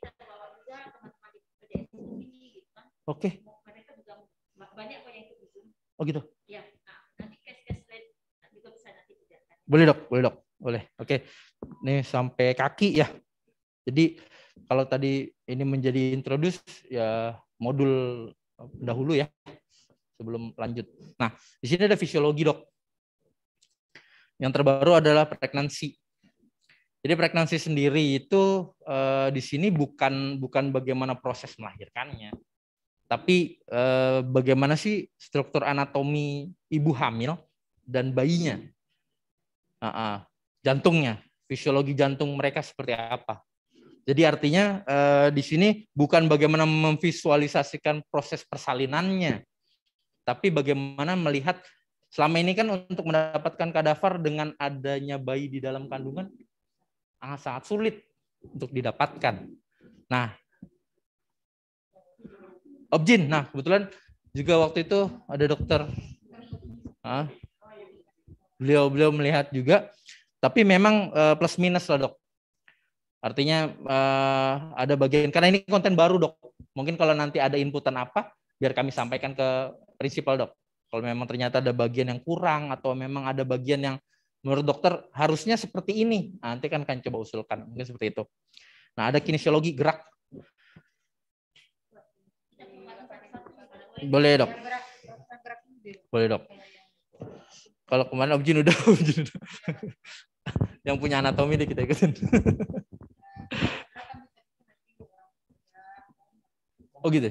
Oke. Oh gitu. Boleh dok, boleh dok, boleh. Oke. Ini sampai kaki ya. Jadi kalau tadi ini menjadi introduce ya modul dahulu ya sebelum lanjut. Nah, di sini ada fisiologi dok. Yang terbaru adalah pregnancy. Jadi pregnancy sendiri itu di sini bukan bagaimana proses melahirkannya, tapi bagaimana sih struktur anatomi ibu hamil dan bayinya, jantungnya, fisiologi jantung mereka seperti apa. Jadi artinya di sini bukan bagaimana memvisualisasikan proses persalinannya, tapi bagaimana melihat selama ini kan untuk mendapatkan kadaver dengan adanya bayi di dalam kandungan sangat sulit untuk didapatkan. Nah, Objin, nah kebetulan juga waktu itu ada dokter, beliau melihat juga, tapi memang plus minus lah dok. Artinya ada bagian, karena ini konten baru dok, mungkin kalau nanti ada inputan apa, biar kami sampaikan ke prinsipal dok. Kalau memang ternyata ada bagian yang kurang, atau memang ada bagian yang menurut dokter harusnya seperti ini, nanti kan coba usulkan, mungkin seperti itu. Nah ada kinesiologi gerak. Boleh dok. Boleh dok. Kalau kemarin Objin udah. Yang punya anatomi deh kita ikutin. Oh gitu.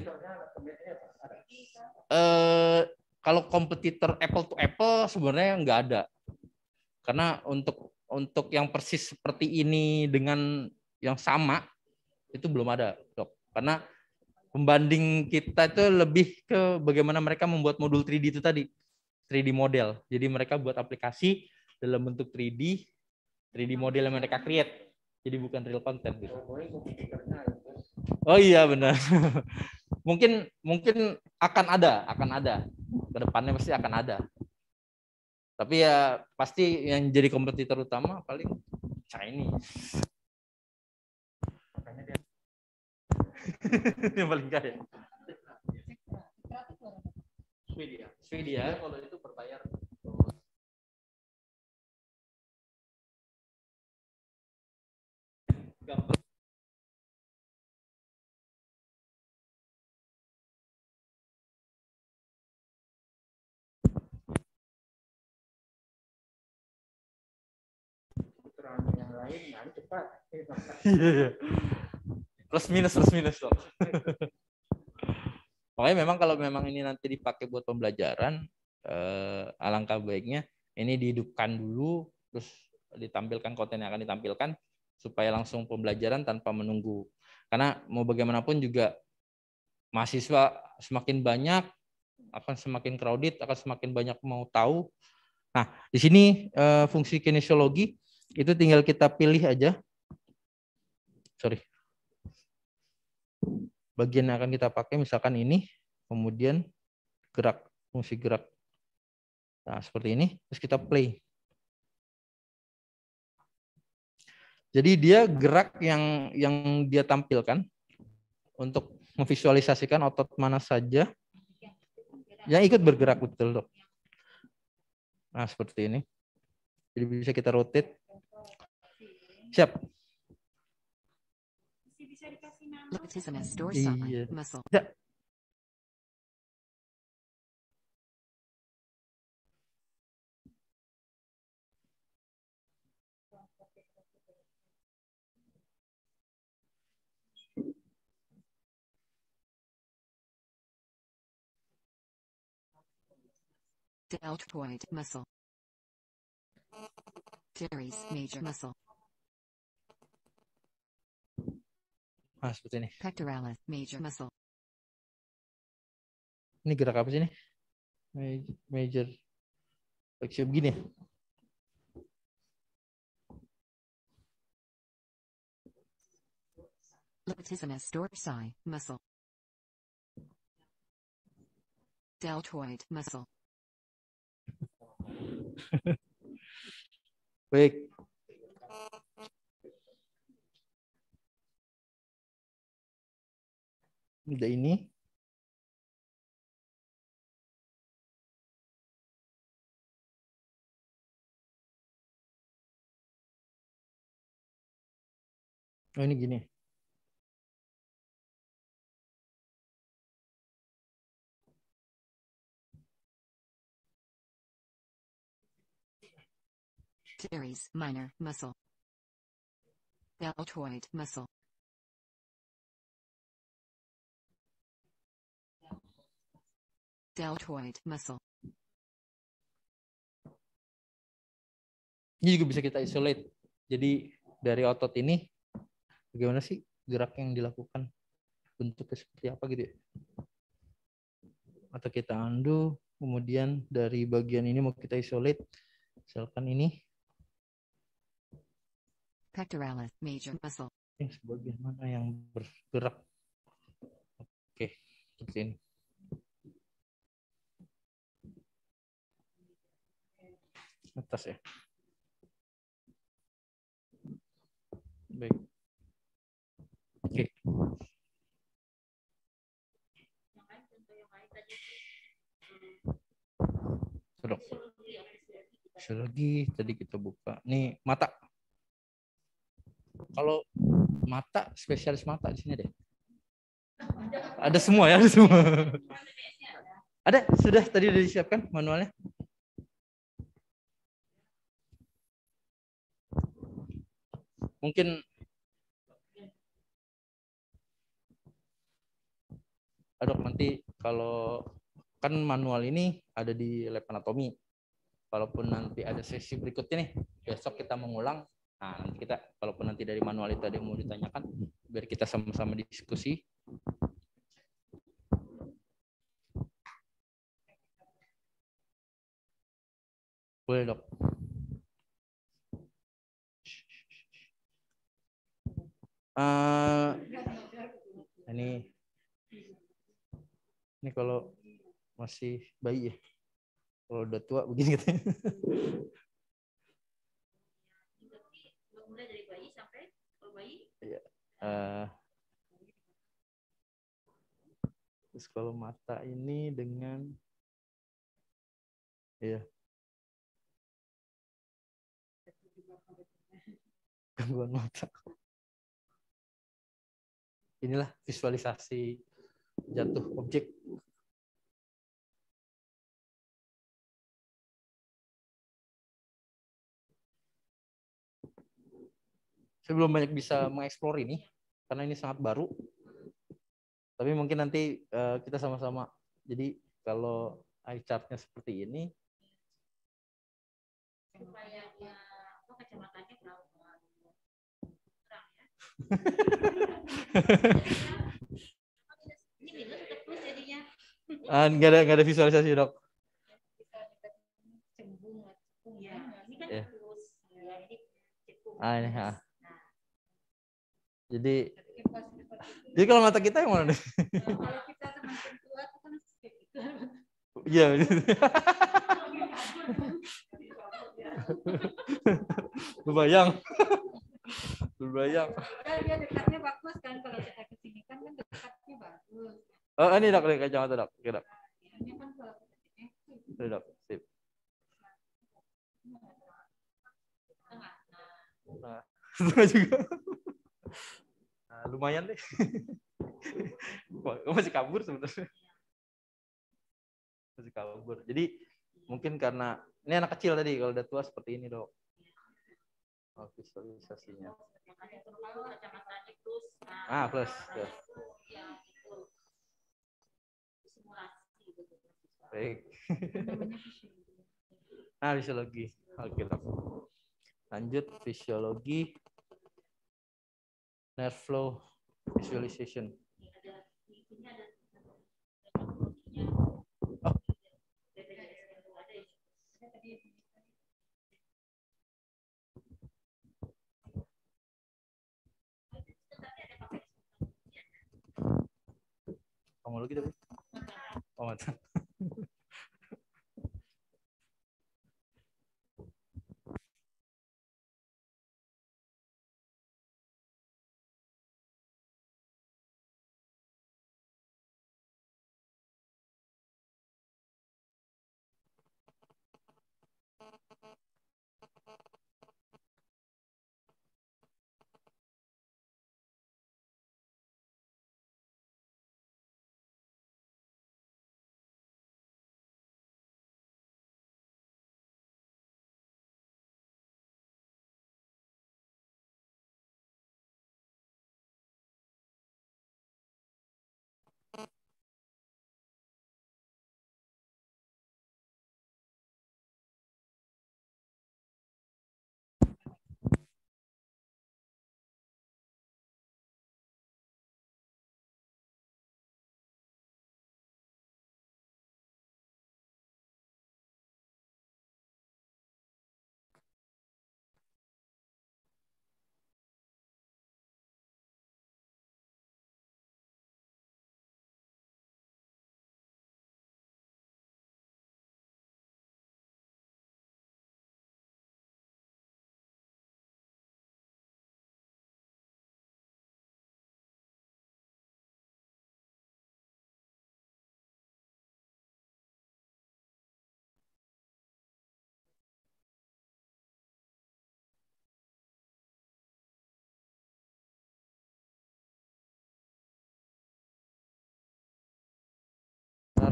Kalau kompetitor apple to apple sebenarnya nggak ada. Karena untuk yang persis seperti ini dengan yang sama itu belum ada, dok. Karena pembanding kita itu lebih ke bagaimana mereka membuat modul 3D itu tadi, 3D model. Jadi mereka buat aplikasi dalam bentuk 3D model yang mereka create. Jadi bukan real content gitu. Oh iya benar. mungkin akan ada. Kedepannya pasti akan ada. Tapi ya pasti yang jadi kompetitor utama paling Chinese. Yang paling kaya. Swedia kalau itu berbayar. Gambar. Yang lain nah cepat. Plus minus dok. Makanya memang kalau memang ini nanti dipakai buat pembelajaran, alangkah baiknya ini dihidupkan dulu, terus ditampilkan konten yang akan ditampilkan supaya langsung pembelajaran tanpa menunggu. Karena mau bagaimanapun juga mahasiswa semakin banyak akan semakin crowded, akan semakin banyak mau tahu. Nah, di sini fungsi kinesiologi itu tinggal kita pilih aja. Bagian yang akan kita pakai misalkan ini, kemudian gerak, fungsi gerak. Nah, seperti ini, terus kita play. Jadi dia gerak yang dia tampilkan untuk memvisualisasikan otot mana saja yang ikut bergerak, betul dok. Nah, seperti ini. Jadi bisa kita rotate. Siap. Latissimus dorsi muscle. Ya. Deltoid muscle. Teres major muscle. Nah, seperti ini. Pectoralis major muscle. Ini gerak apa sih ini? Major. Kayak begini. Latissimus dorsi muscle. Deltoid muscle. Baik. Udah ini. Oh ini gini. Teres minor muscle. Deltoid muscle. Deltoid muscle. Ini juga bisa kita isolate. Jadi dari otot ini bagaimana sih gerak yang dilakukan? Bentuknya seperti apa gitu ya? Atau kita undo, kemudian dari bagian ini mau kita isolate. Misalkan ini. Pectoralis major muscle. Ini sebagian mana yang bergerak? Oke, seperti ini. Atas ya. Baik. Oke. Dok. Fisiologi tadi kita buka. Nih mata. Kalau mata, spesialis mata di sini deh. Ada semua ya, ada semua. Ada, sudah tadi sudah disiapkan manualnya. Mungkin Dok, nanti kalau kan manual ini ada di lab anatomi. Kalaupun nanti ada sesi berikutnya nih, besok kita mengulang. Nah, nanti kita, kalaupun nanti dari manual itu ada yang mau ditanyakan, biar kita sama-sama diskusi. Boleh, Dok. Ini kalau masih bayi ya. Kalau udah tua begini katanya. Mulai dari bayi sampai kalau bayi? Iya. Terus kalau mata ini dengan ya gangguan mata. Inilah visualisasi jatuh objek. Saya belum banyak bisa mengeksplor ini karena ini sangat baru. Tapi mungkin nanti kita sama-sama. Jadi kalau eye chart-nya seperti ini. Kacamatanya kurang ya. Ini minus atau plus jadinya? Nggak ada visualisasi, Dok. Ya, ini kan plus. Ini ya. Jadi kalau mata kita yang mana deh? Kalau kita semakin tua itu kan gitu. Iya. Berbayang. Dia dekatnya bagus kan kalau kita kesini kan dekatnya bagus. Oh ini Dok, kacamata Dok. Oke, Dok. Ini kan kalau kita Dok, sip. Setengah juga. Nah, lumayan deh. Wah, masih kabur sebenarnya. Masih kabur. Jadi mungkin karena ini anak kecil tadi, kalau udah tua seperti ini, Dok. Oh, visualisasinya. Plus. Ya. Baik. Nah, fisiologi. Oke, Dok. Lanjut fisiologi. Nerve flow visualization. Homologi tapi. Oh, mata.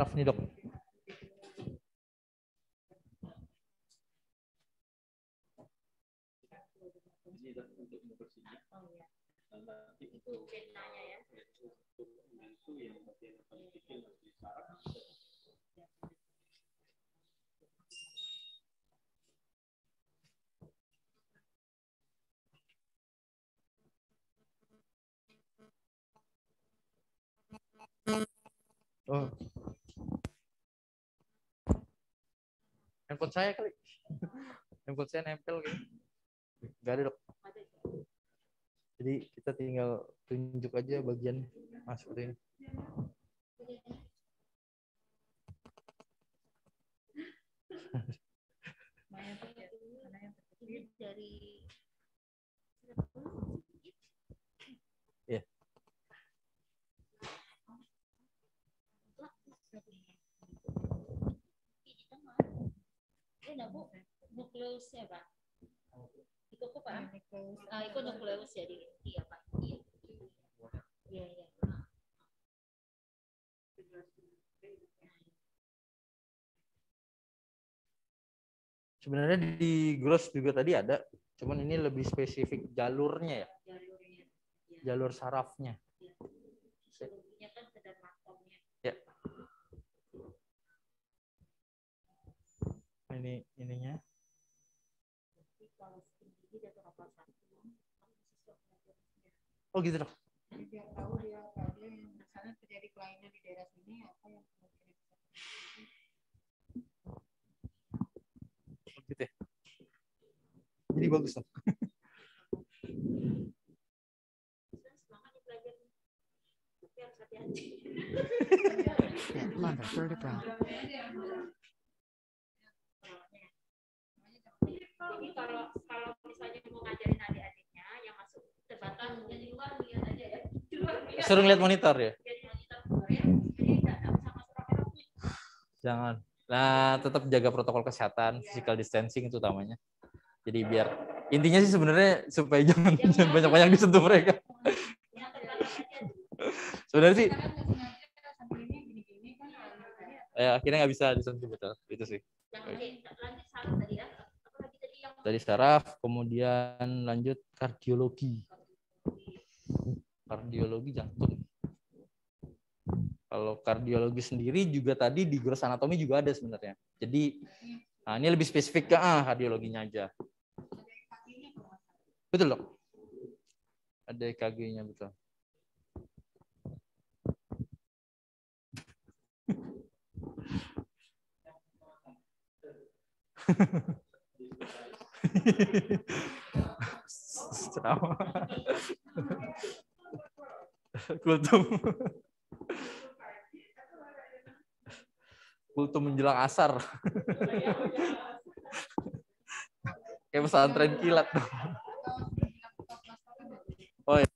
saraf nih, Dok. Oh. Handphone saya kali. Handphone saya nempel gitu. Enggak ada, Dok. Jadi kita tinggal tunjuk aja bagian seperti ini. Ya. Nukleus ya Pak. Itu kok Pak? Itu nukleus jadi iya Pak. Iya. Iya iya. Sebenarnya di gross juga tadi ada, cuman ini lebih spesifik jalurnya ya. Jalur sarafnya. Sebelumnya kan sedang makomnya. Ya. Ini ininya. Oh gitu, Dok. Jadi biar tahu dia tadi misalnya terjadi kelainan di daerah sini apa yang kemungkinan Gitu ya. Jadi bagus, Dok. Lumbar vertebra. Jadi kalau misalnya mau ngajarin adik-adiknya yang masuk terbatas jadi luar lihat aja ya. Suruh ngeliat monitor ya. Jadi monitor ya. Jadi tidak bisa masuk kamera. Jangan. Nah, tetap jaga protokol kesehatan, physical distancing itu utamanya. Jadi biar intinya sih sebenarnya supaya jangan banyak-banyak disentuh mereka. Sebenarnya sih ya akhirnya nggak bisa disentuh, betul itu sih. Tadi saraf, kemudian lanjut kardiologi jantung. Kalau kardiologi sendiri juga tadi di gross anatomi juga ada sebenarnya. Jadi nah ini lebih spesifik ke kardiologinya aja. Betul, Dok. Ada EKG-nya, betul. Kultum menjelang asar. Kayak pesantren kilat. Oh ya.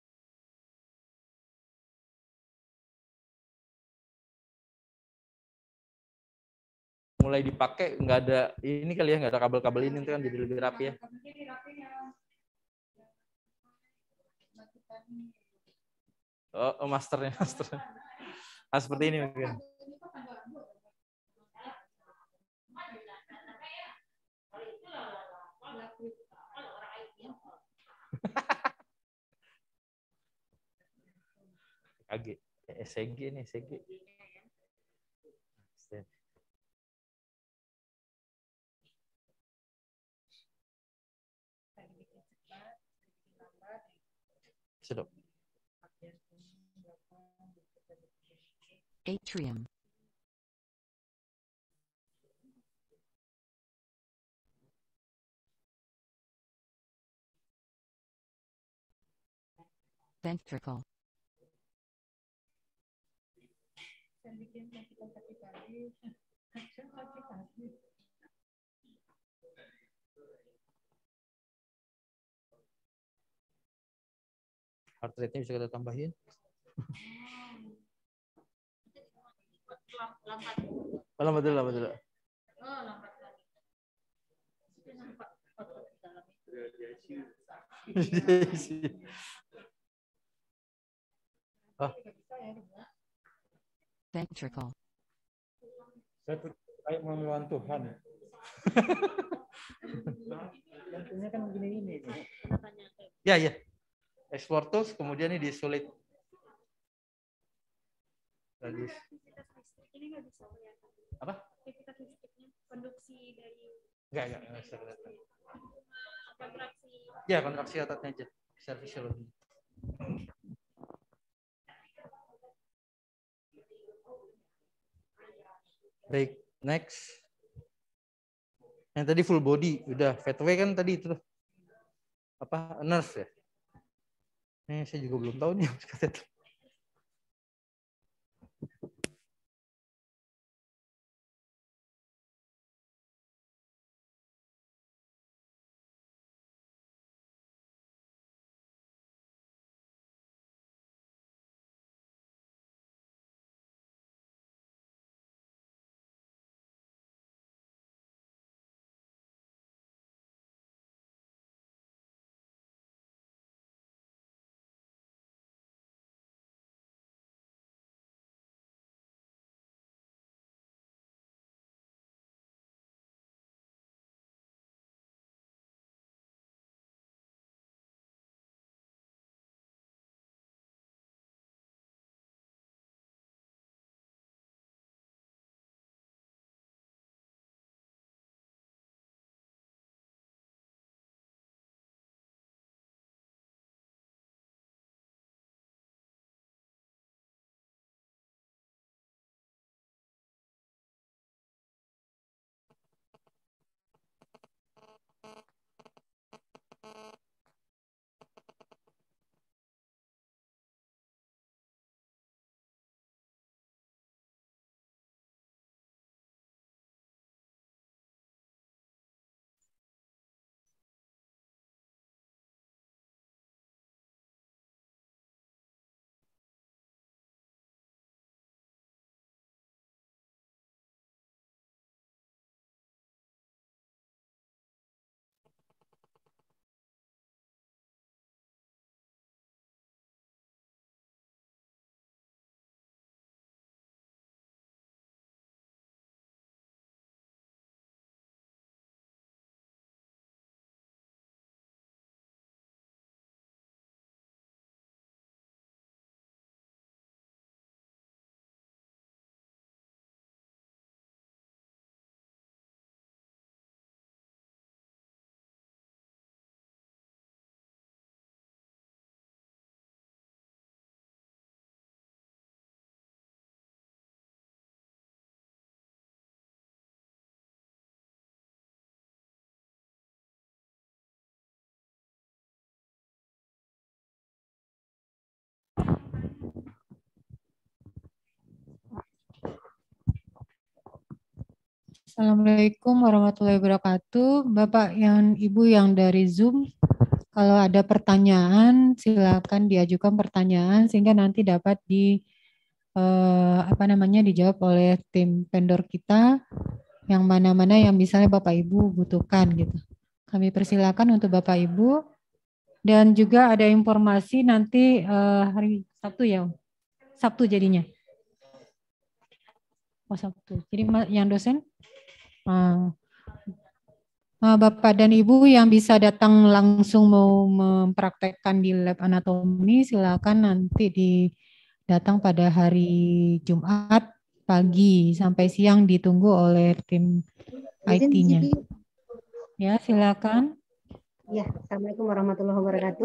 Mulai dipakai nggak ada ini kali ya, nggak ada kabel-kabel ini kan jadi lebih rapi ya. Oh, masternya. Nah, seperti ini mungkin. ECG nih, ECG. Sedap. Atrium. Ventricle. Heart rate-nya bisa kita tambahin. Lambat dulu. Ventricle. Saya tuh kayak mau melawan Tuhan. Tentunya kan begini-gini. Ya, ya. Explore tools, kemudian ini di sulit. Bagus. Apa? Konduksi dari Enggak bisa kelihatan. Ya, kontraksi ototnya aja. Secara fisiologi. Baik, next. Yang tadi full body, udah. Fat away kan tadi itu. Apa? Nerve ya? Ini saya juga belum tahu nih. Assalamualaikum warahmatullahi wabarakatuh. Bapak yang Ibu yang dari Zoom, kalau ada pertanyaan silakan diajukan pertanyaan sehingga nanti dapat dijawab oleh tim vendor kita yang mana-mana yang misalnya Bapak Ibu butuhkan gitu. Kami persilakan untuk Bapak Ibu dan juga ada informasi nanti hari Sabtu ya. Sabtu jadinya. Oh Sabtu. Jadi yang dosen Bapak dan Ibu yang bisa datang langsung mau mempraktekkan di lab anatomi, silakan nanti datang pada hari Jumat pagi sampai siang ditunggu oleh tim IT-nya. Ya, silakan. Ya, Assalamualaikum warahmatullahi wabarakatuh.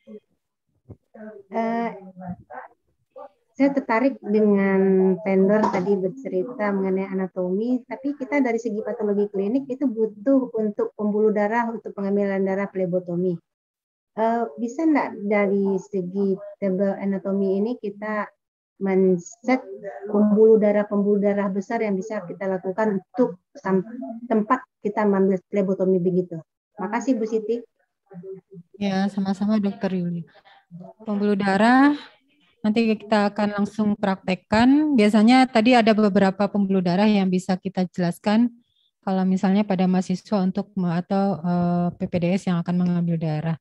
Saya tertarik dengan vendor tadi bercerita mengenai anatomi, tapi kita dari segi patologi klinik itu butuh untuk pembuluh darah untuk pengambilan darah flebotomi. Bisa enggak dari segi table anatomi ini kita men-set pembuluh darah besar yang bisa kita lakukan untuk tempat kita mengambil flebotomi begitu. Makasih Bu Siti. Ya, sama-sama Dokter Yuli. Pembuluh darah nanti kita akan langsung praktekkan. Biasanya tadi ada beberapa pembuluh darah yang bisa kita jelaskan kalau misalnya pada mahasiswa atau PPDS yang akan mengambil darah.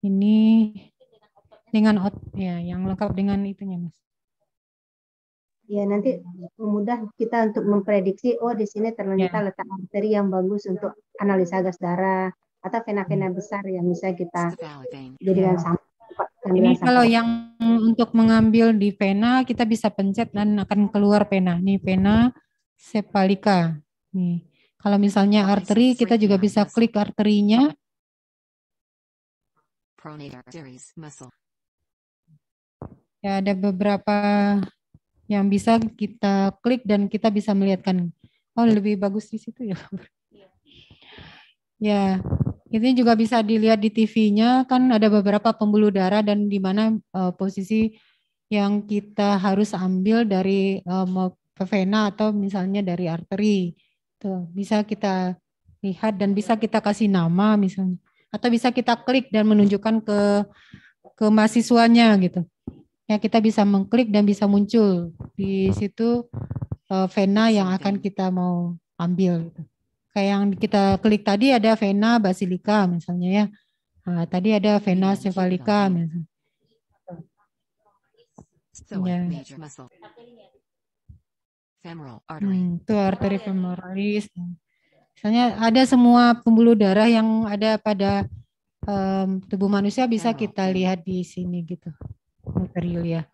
Ini dengan ya, yang lengkap dengan itunya, Mas. ya nanti mudah kita untuk memprediksi, oh di sini ternyata letak arteri yang bagus untuk analisa gas darah atau vena-vena besar yang bisa kita Cephalic vein. jadikan sampel. Ini kalau yang untuk mengambil di vena kita bisa pencet dan akan keluar vena. Nih vena cephalica. Nih. Kalau misalnya arteri kita juga bisa klik arterinya. Pronator arteries muscle. Ya ada beberapa yang bisa kita klik dan kita bisa melihatkan. Oh lebih bagus di situ ya. Ya, ini juga bisa dilihat di TV-nya kan ada beberapa pembuluh darah dan di mana posisi yang kita harus ambil dari vena atau misalnya dari arteri. Tuh, bisa kita lihat dan bisa kita kasih nama misalnya. Atau bisa kita klik dan menunjukkan ke mahasiswanya gitu. Ya kita bisa mengklik dan bisa muncul di situ vena yang akan kita mau ambil. Gitu. Kayak yang kita klik tadi ada vena basilica misalnya ya. Nah, tadi ada vena cephalica misalnya. Ya. Major muscle. Femoral artery. Itu arteri femoralis. Misalnya ada semua pembuluh darah yang ada pada tubuh manusia bisa kita lihat di sini gitu. Material ya.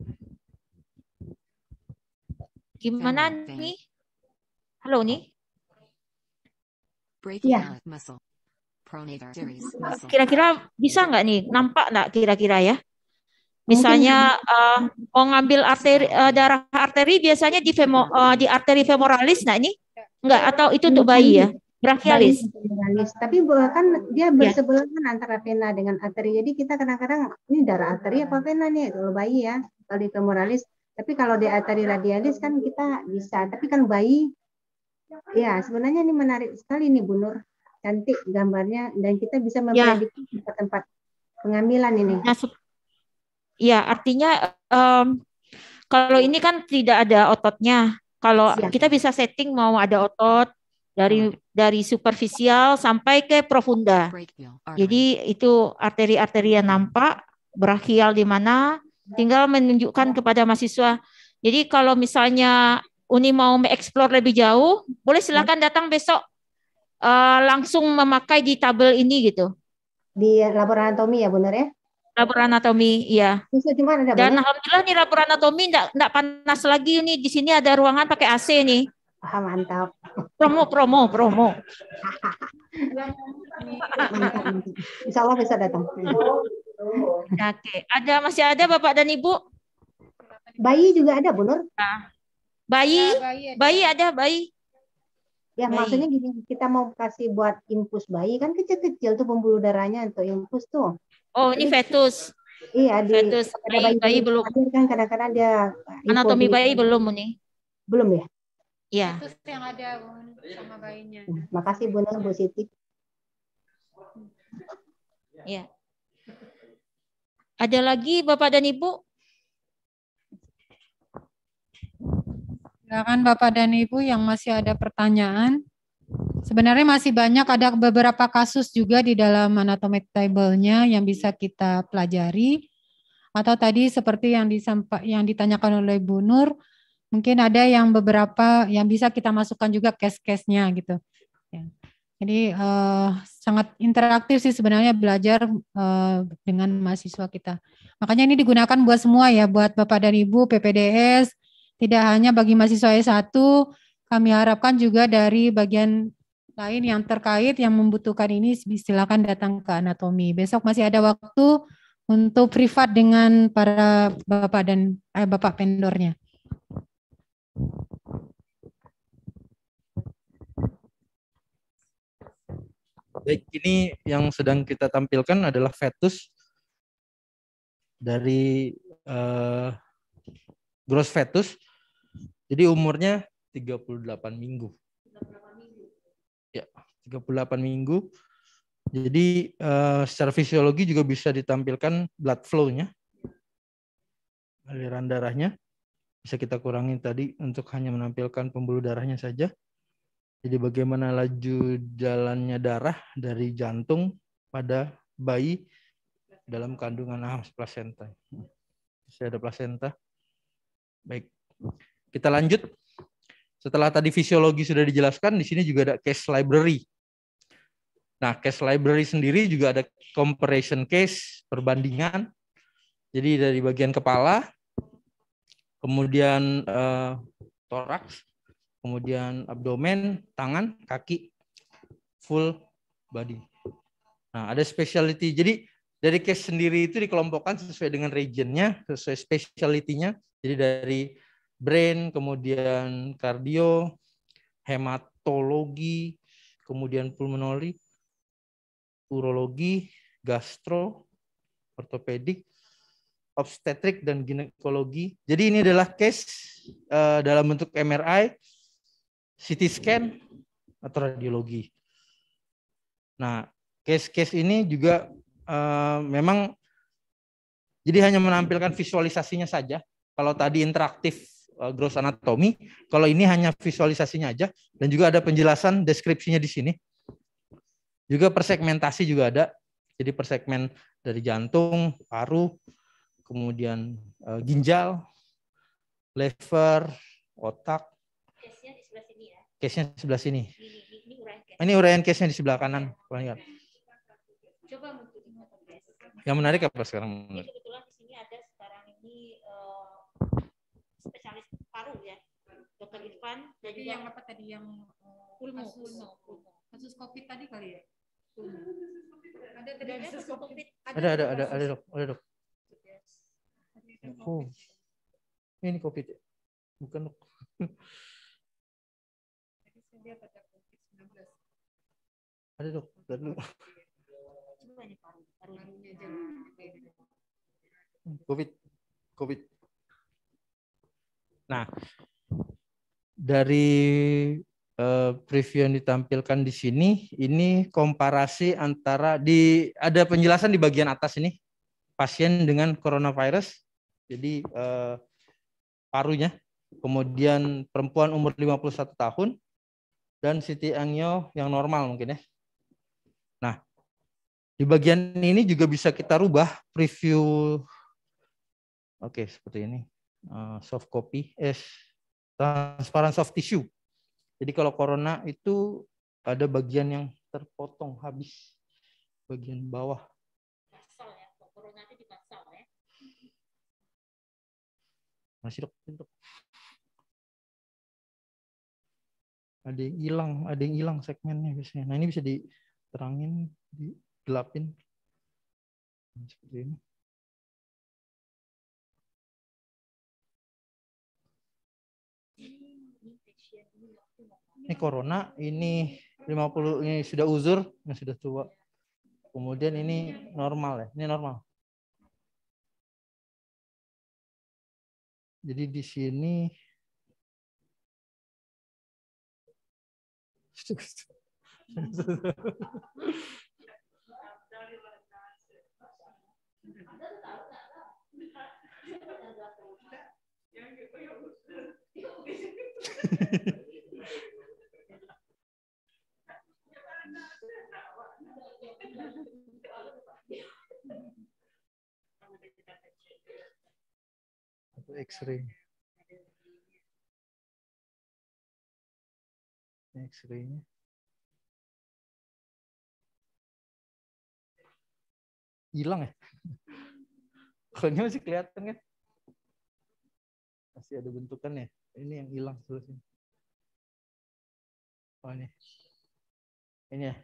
Gimana nih? Halo nih? Brachiocephalic muscle. Pronator arteries muscle. Kira-kira bisa nggak nih? Nampak nggak kira-kira ya? Misalnya mau ngambil arteri darah arteri biasanya di arteri femoralis, nah ini enggak atau itu untuk bayi ya? Brachialis. Tapi kan dia bersebelahan antara vena dengan arteri. Jadi kita kadang-kadang ini darah arteri apa vena nih kalau bayi ya, kalau di femoralis. Tapi kalau di arteri radialis kan kita bisa. Tapi kan bayi, ya sebenarnya ini menarik sekali nih Bu Nur. Cantik gambarnya dan kita bisa memprediksi tempat pengambilan ini. Nah, ya artinya kalau ini kan tidak ada ototnya. Kalau kita bisa setting mau ada otot dari superficial sampai ke profunda. Jadi itu arteri-arteri yang nampak, brachial di mana, tinggal menunjukkan kepada mahasiswa. Jadi kalau misalnya Uni mau mengeksplor lebih jauh, boleh silakan datang besok langsung memakai di tabel ini gitu. Di laboratorium anatomi ya benar ya? Laboratorium anatomi, iya. Ada dan alhamdulillah nih laboratorium anatomi enggak panas lagi nih. Di sini ada ruangan pakai AC nih. Mantap. Promo. Mantap. Insya Allah bisa datang. Oke, masih ada Bapak dan Ibu? Bayi juga ada, Bu Nur? Bayi ada, bayi. Ya, maksudnya gini, kita mau kasih buat infus bayi kan kecil-kecil tuh pembuluh darahnya untuk infus tuh. Oh, ini fetus. Iya, fetus. Bayi belum. Kan kadang-kadang dia anatomi bayi belum nih. Belum ya? Iya. Fetus yang ada sama bayinya. Makasih Bu Nur, Bu Siti. Iya. Ada lagi Bapak dan Ibu? Silakan Bapak dan Ibu yang masih ada pertanyaan. Sebenarnya masih banyak, ada beberapa kasus juga di dalam anatomic table-nya yang bisa kita pelajari. Atau tadi seperti yang ditanyakan oleh Bu Nur, mungkin ada yang beberapa yang bisa kita masukkan juga case-case-nya gitu. Ya. Jadi sangat interaktif sih sebenarnya belajar dengan mahasiswa kita. Makanya ini digunakan buat semua ya, buat Bapak dan Ibu, PPDS, tidak hanya bagi mahasiswa S1, kami harapkan juga dari bagian lain yang terkait yang membutuhkan ini silakan datang ke anatomi. Besok masih ada waktu untuk privat dengan para Bapak dan Bapak vendornya. Baik, ini yang sedang kita tampilkan adalah fetus dari gross fetus. Jadi umurnya 38 minggu. Ya, 38 minggu. Jadi secara fisiologi juga bisa ditampilkan blood flow-nya. Aliran darahnya. Bisa kita kurangi tadi untuk hanya menampilkan pembuluh darahnya saja. Jadi bagaimana laju jalannya darah dari jantung pada bayi dalam kandungan plasenta. Masih ada plasenta. Baik. Kita lanjut. Setelah tadi fisiologi sudah dijelaskan, di sini juga ada case library. Nah, case library sendiri juga ada comparison case, perbandingan. Jadi dari bagian kepala, kemudian toraks, kemudian abdomen, tangan, kaki, full body. Nah, ada specialty. Jadi dari case sendiri itu dikelompokkan sesuai dengan regionnya, sesuai specialty-nya. Jadi dari brain, kemudian kardio, hematologi, kemudian pulmonologi, urologi, gastro, ortopedik, obstetrik, dan ginekologi. Jadi ini adalah case dalam bentuk MRI, CT scan, atau radiologi. Nah, case-case ini juga memang jadi hanya menampilkan visualisasinya saja. Kalau tadi interaktif gross anatomy, kalau ini hanya visualisasinya aja, dan juga ada penjelasan deskripsinya di sini. Juga persegmentasi juga ada. Jadi persegmen dari jantung, paru, kemudian ginjal, lever, otak. Case-nya di sebelah sini ya. Case-nya di sebelah sini. Ini uraian case. Ini uraian case-nya di sebelah kanan. Coba untuk case. Yang menarik apa sekarang? Ini kebetulan di sini ada sekarang ini spesialis paru ya, Dr. Irfan. Dan Jadi juga yang apa tadi yang pulmo. kasus COVID tadi kali ya? Ada tadi Ada kasus kasus COVID. COVID. Ada dok. Oh, ini COVID ya? Bukan dok. Ada dok. Coba ini parunya aja. COVID. Nah, dari preview yang ditampilkan di sini, ini komparasi antara ada penjelasan di bagian atas ini pasien dengan coronavirus. Jadi parunya, kemudian perempuan umur 51 tahun dan CT angio yang normal mungkin ya. Nah, di bagian ini juga bisa kita rubah preview. Oke, seperti ini. Soft copy, transparent soft tissue. Jadi kalau corona itu ada bagian yang terpotong habis, bagian bawah. Basal ya, corona itu di basal ya. Masih dok. Ada yang hilang segmennya biasanya. Nah ini bisa diterangin, digelapin. Seperti ini. Ini corona, ini 50, ini sudah uzur, ini sudah tua. Kemudian ini normal ya, ini normal. Jadi di sini atau X-ray. X-ray-nya. Hilang ya? Kalau masih kelihatan kan? Masih ada bentukannya. Ini yang hilang sebelah sini. Oh ini. Ini ya.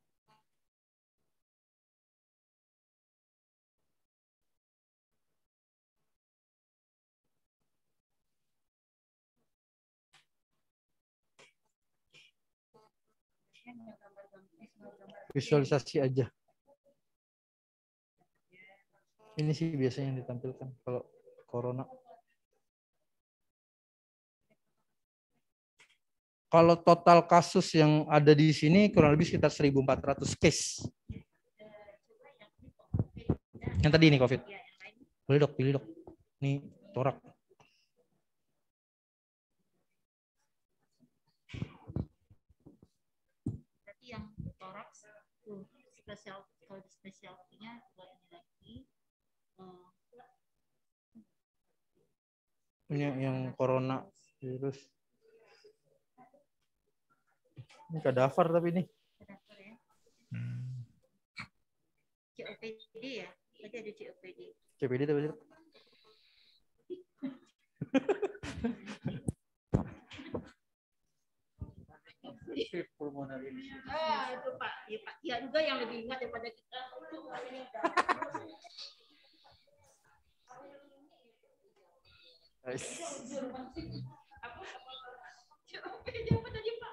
Visualisasi aja. Ini sih biasanya yang ditampilkan kalau corona. Kalau total kasus yang ada di sini kurang lebih sekitar 1.400 case. Yang tadi ini COVID. Boleh dok, pilih dok. Ini torak. Berarti yang toraks tuh spesial, kalau spesialnya ini lagi yang corona virus. Ini kadaver tapi ini. COPD ya? Tadi ada COPD. CPD tapi Itu Pak. Ya, Pak. Ya juga yang lebih ingat daripada kita. COPD apa tadi Pak?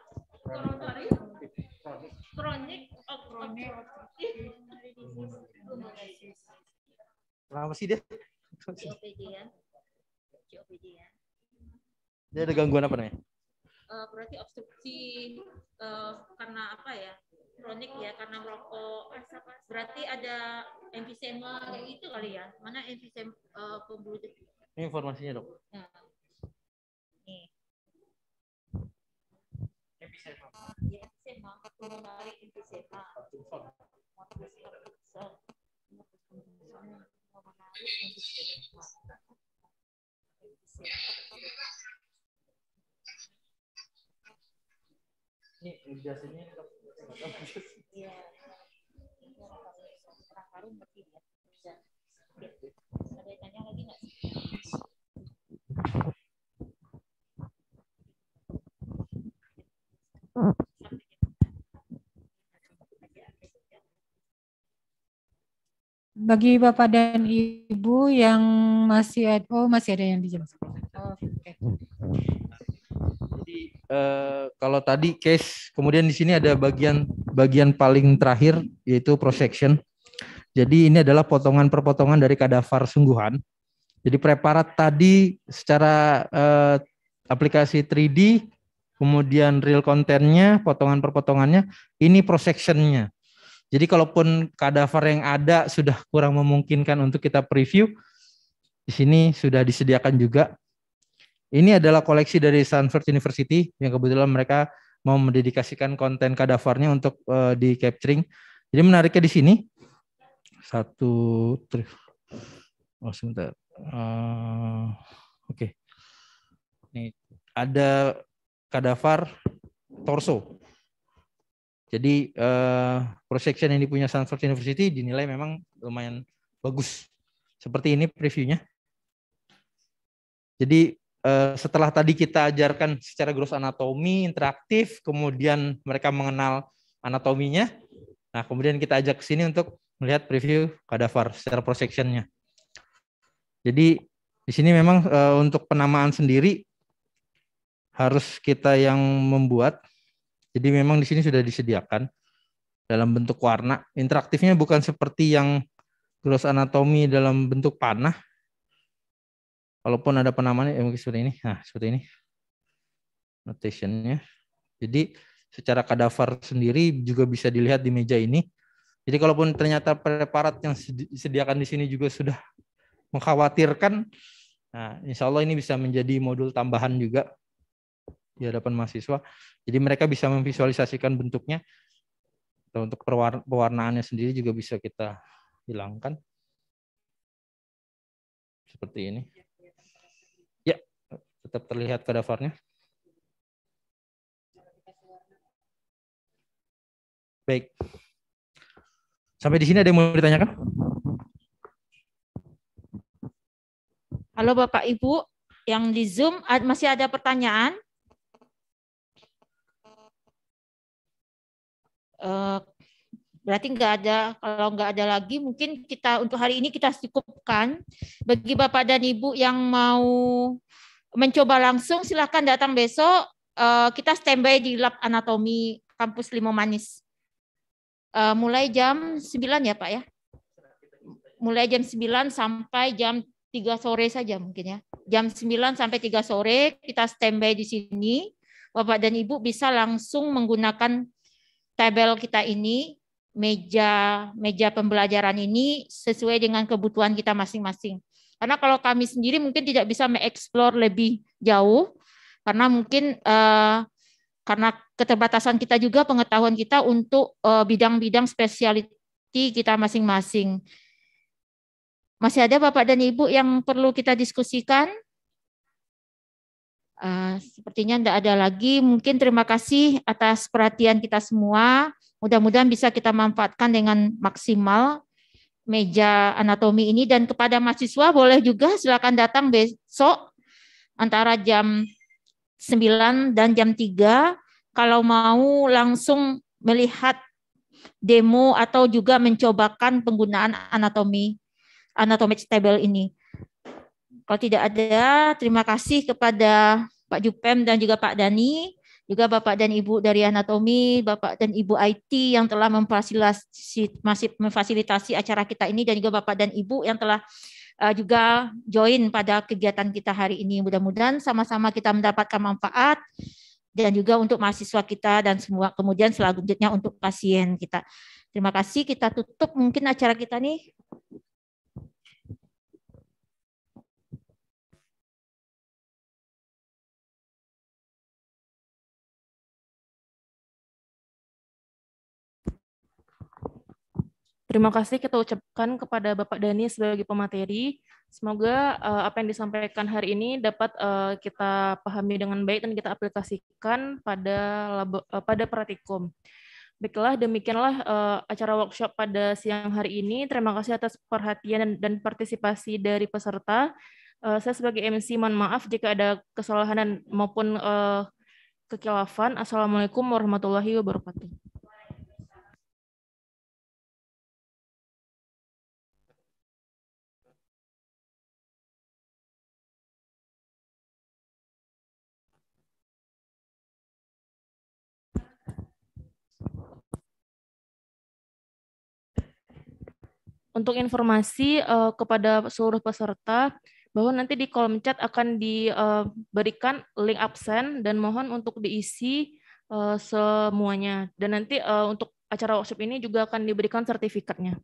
Kronik. Kenapa sih dia? COPD ya. COPD ya. Dia ada gangguan apa namanya? Berarti obstruksi karena apa ya? Kronik ya, karena merokok. Berarti ada emfisema kayak gitu kali ya? Mana emfisema pembuluh darah? Ini informasinya dok. Nah. Nih. Emfisema. Ya, emfisema. Pulmonary emfisema. Ini biasanya Iya. Paru ngerti ya. Bisa. Ada yang tanya lagi nggak? Bagi Bapak dan Ibu yang masih ada yang dijelaskan. Jadi kalau tadi case, kemudian di sini ada bagian paling terakhir yaitu prosection. Jadi ini adalah potongan per potongan dari kadaver sungguhan. Jadi preparat tadi secara aplikasi 3D, kemudian real content-nya, potongan per potongannya, ini prosection-nya. Jadi kalaupun kadaver yang ada sudah kurang memungkinkan untuk kita preview, di sini sudah disediakan juga. Ini adalah koleksi dari Stanford University yang kebetulan mereka mau mendedikasikan konten kadavernya untuk di capturing. Jadi menariknya di sini sebentar. Oke. Nih ada kadaver torso. Jadi prosection yang dipunya Stanford University dinilai memang lumayan bagus. Seperti ini previewnya. Jadi setelah tadi kita ajarkan secara gross anatomi interaktif, kemudian mereka mengenal anatominya. Nah, kemudian kita ajak ke sini untuk melihat preview kadaver secara prosection-nya. Jadi di sini memang untuk penamaan sendiri harus kita yang membuat. Jadi memang di sini sudah disediakan dalam bentuk warna. Interaktifnya bukan seperti yang gross anatomi dalam bentuk panah. Walaupun ada penamaannya mungkin seperti ini. Nah, seperti ini. Notation-nya. Jadi secara kadaver sendiri juga bisa dilihat di meja ini. Jadi kalaupun ternyata preparat yang disediakan di sini juga sudah mengkhawatirkan, nah insya Allah ini bisa menjadi modul tambahan juga di hadapan mahasiswa. Jadi mereka bisa memvisualisasikan bentuknya. Atau untuk pewarnaannya sendiri juga bisa kita hilangkan. Seperti ini. Ya, tetap terlihat kadavernya. Baik. Sampai di sini ada yang mau ditanyakan? Halo Bapak Ibu, yang di Zoom masih ada pertanyaan? Berarti nggak ada. Kalau nggak ada lagi, mungkin kita untuk hari ini kita cukupkan. Bagi Bapak dan Ibu yang mau mencoba langsung, silakan datang besok. Kita standby di lab anatomi kampus Limau Manis. Mulai jam 9 ya Pak ya? Mulai jam 9 sampai jam 3 sore saja mungkin ya. Jam 9 sampai 3 sore kita standby di sini. Bapak dan Ibu bisa langsung menggunakan tabel kita ini, meja pembelajaran ini sesuai dengan kebutuhan kita masing-masing. Karena kalau kami sendiri mungkin tidak bisa mengeksplor lebih jauh, karena mungkin karena keterbatasan kita juga pengetahuan kita untuk bidang-bidang spesialiti kita masing-masing. Masih ada Bapak dan Ibu yang perlu kita diskusikan? Sepertinya tidak ada lagi. Mungkin terima kasih atas perhatian kita semua. Mudah-mudahan bisa kita manfaatkan dengan maksimal meja anatomi ini. Dan kepada mahasiswa boleh juga silakan datang besok antara jam 9 dan jam 3 kalau mau langsung melihat demo atau juga mencobakan penggunaan anatomic table ini. Kalau tidak ada, terima kasih kepada Pak Jupem dan juga Pak Dani, juga Bapak dan Ibu dari anatomi, Bapak dan Ibu IT yang telah memfasilitasi acara kita ini, dan juga Bapak dan Ibu yang telah juga join pada kegiatan kita hari ini. Mudah-mudahan sama-sama kita mendapatkan manfaat, dan juga untuk mahasiswa kita dan semua, kemudian selanjutnya untuk pasien kita. Terima kasih, kita tutup mungkin acara kita nih. Terima kasih kita ucapkan kepada Bapak Dani sebagai pemateri. Semoga apa yang disampaikan hari ini dapat kita pahami dengan baik dan kita aplikasikan pada praktikum. Baiklah, demikianlah acara workshop pada siang hari ini. Terima kasih atas perhatian dan partisipasi dari peserta. Saya sebagai MC mohon maaf jika ada kesalahan maupun kekhilafan. Assalamualaikum warahmatullahi wabarakatuh. Untuk informasi kepada seluruh peserta bahwa nanti di kolom chat akan diberikan link absen dan mohon untuk diisi semuanya. Dan nanti untuk acara workshop ini juga akan diberikan sertifikatnya.